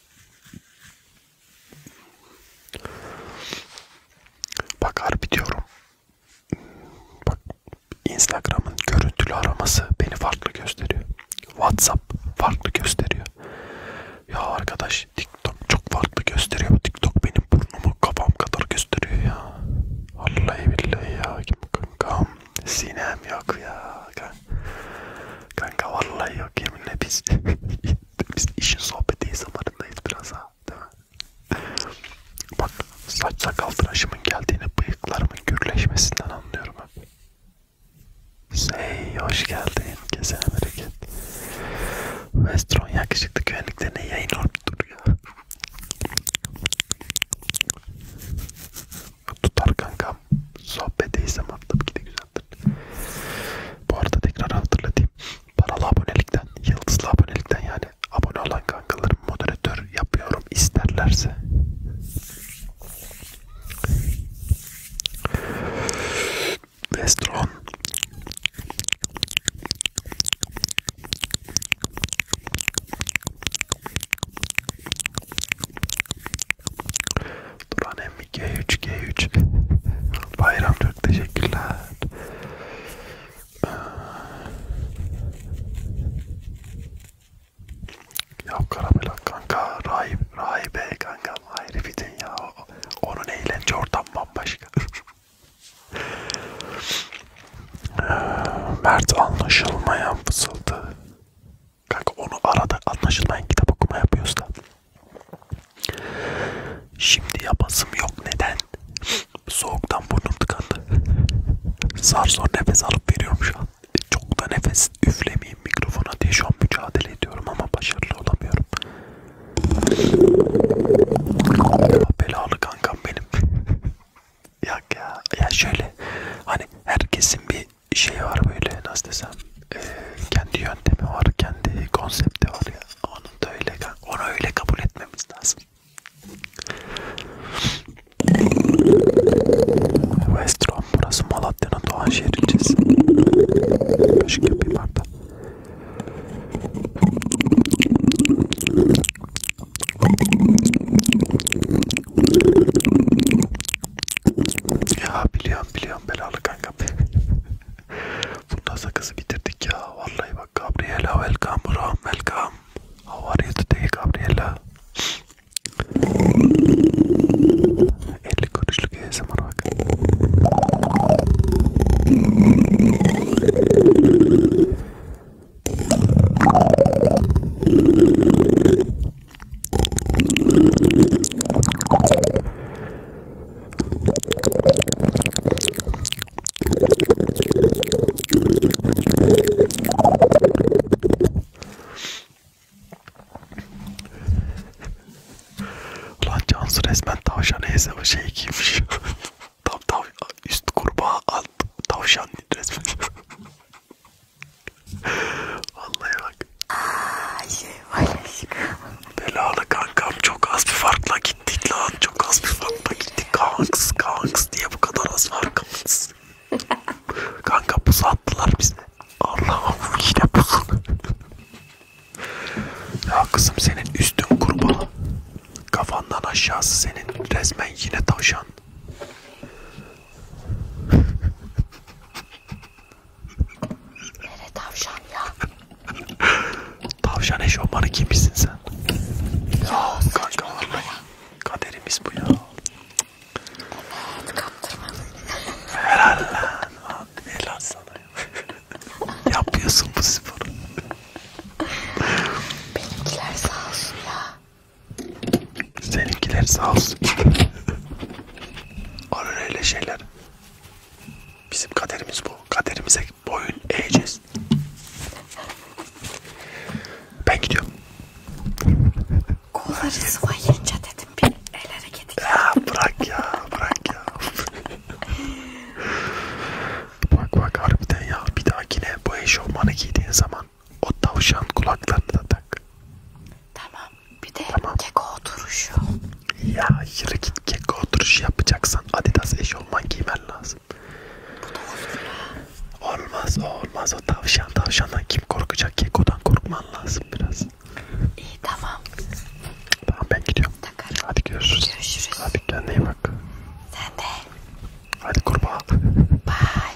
Bak harbi diyorum. Bak Instagram'ın görüntülü araması beni farklı gösteriyor. WhatsApp farklı gösteriyor. Ya arkadaş TikTok çok farklı gösteriyor. TikTok benim burnumu kafam kadar gösteriyor ya. Vallahi billahi ya. Kankam sinem yok ya. Kanka vallahi yok yeminle biz biz işin sohbeti zamanındayız biraz ha. Değil mi? Bak saç sakal tıraşımın geldiğini bıyıklarımın gürleşmesinden anlıyorum hep. Hey hoş geldin. Kesene bereket. Westron yakışıklı güvenliklerine yayın olup duruyor. Tutar kankam. Sohbet eysem tabii ki de güzeldir. Bu arada tekrar hatırlatayım. Paralı abonelikten, yıldızlı abonelikten yani abone olan kankalarım moderatör yapıyorum isterlerse. Westron. Duran emmi G üç G üç. Bayram çok teşekkürler. Ya Karamela kanka, rahip, rahibe kanka, ayrı bir dünya. Onun eğlence ortam bambaşka. Mert anlaşılmayan fısıldı. Kanka onu arada anlaşılmayan kitap okuma yapıyoruz da. Şimdi yapasım yok, neden? Soğuktan burnum tıkandı. Zar zor nefes alıp veriyorum şu an. Çok da nefes üflemeyeyim mikrofona diye şu an mücadele ediyorum ama başarılı olamıyorum. Belalı kankam benim. Yok ya. Ya şöyle hani herkesin bir şeyi var böyle nasıl desem e, kendi yöntemi var, kendi konsepti var ya. Onun da öyle, onu öyle kabul etmemiz lazım. Westron burası Malatya'nın Doğanşehir ilçesi. Işık yapayım hatta. Ya biliyorum biliyorum belalı kankam. Bundan sakızı bitirdik ya. Vallahi bak Gabriela welcome bro welcome. How are you today Gabriela? elli kuruşluk A S M R bak. Lan Cansu resmen tavşan hesabı şey giymiş. Tam tav üst kurbağa alt tavşan resmen. Vallahi bak. Ay şey var aşkım. Belalı kankam çok az bir farkla gittik lan. Çok az bir farkla gittik. Kanks kanks diye bu kadar az farkımız. Kanka pusu attılar bize. Allah'ım yine pusu. Ya kızım senin üstün kurbağa. Kafandan aşağısı senin resmen yine tavşan. Nere tavşan ya? Tavşan eşofmanı giymişsin sen. Ya kanka vallahi kaderimiz bu ya. Evet kaptırma. Helal lan. Helal sana ya. Yapıyorsun bu sporu. Benimkiler sağ olsun ya. Seninkiler sağ olsun. Olur öyle şeyler. Bizim kaderimiz bu. Kaderimize boyun eğeceğiz. Ben gidiyorum. Kolları sıvayınca dedim bir el hareketi. Ya bırak ya. Bırak ya. Bak bak harbiden ya. Bir dahakine bu eşofmanı giydiğin zaman o tavşan kulaklarını da tak. Tamam. Bir de Tamam. keko oturuşu. Ya yürü git keko oturuşu yapacaksan Adidas eşofman giymen lazım. Bu da olur ya. olmaz, o olmaz. O tavşan, tavşandan kim korkacak? Keko'dan korkman lazım biraz. İyi tamam. Tamam ben gidiyorum. Takarım. Hadi görüşürüz. Görüşürüz. Hadi kendine iyi bak. Sen de. Hadi kurbağa. Bye.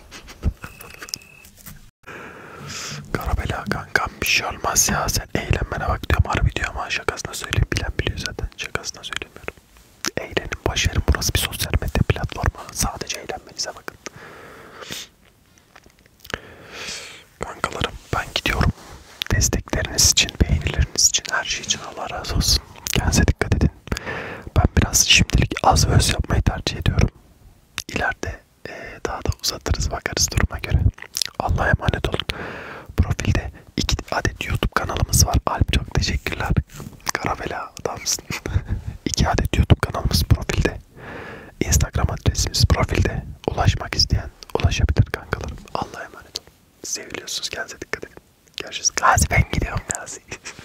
Karabela kankam bir şey olmaz ya. Sen eğlenmene bak diyorum. Harbi diyorum ha. Şakasına söyleyeyim. Bilen biliyor zaten. Şakasına söylemiyorum. Eğlenin. Başarın. Burası bir sosyal medya platformu. Sadece eğlenmenize bakın. Kankalarım ben gidiyorum. Destekleriniz için, beğenileriniz için, her şey için Allah razı olsun. Kendinize dikkat edin. Ben biraz şimdilik az ve öz yapmayı tercih ediyorum. İleride ee, daha da uzatırız, bakarız duruma göre. Allah'a emanet olun. Profilde iki adet YouTube kanalımız var. Alp çok teşekkürler. Karabela adamsın. iki adet YouTube kanalımız profilde. Instagram adresimiz profilde. Ulaşmak isteyen ulaşabilir kankalarım. Allah'a emanet olun. Seviliyorsunuz. Kendinize dikkat edin. Görüşürüz. Gazi ben gidiyorum Gazi.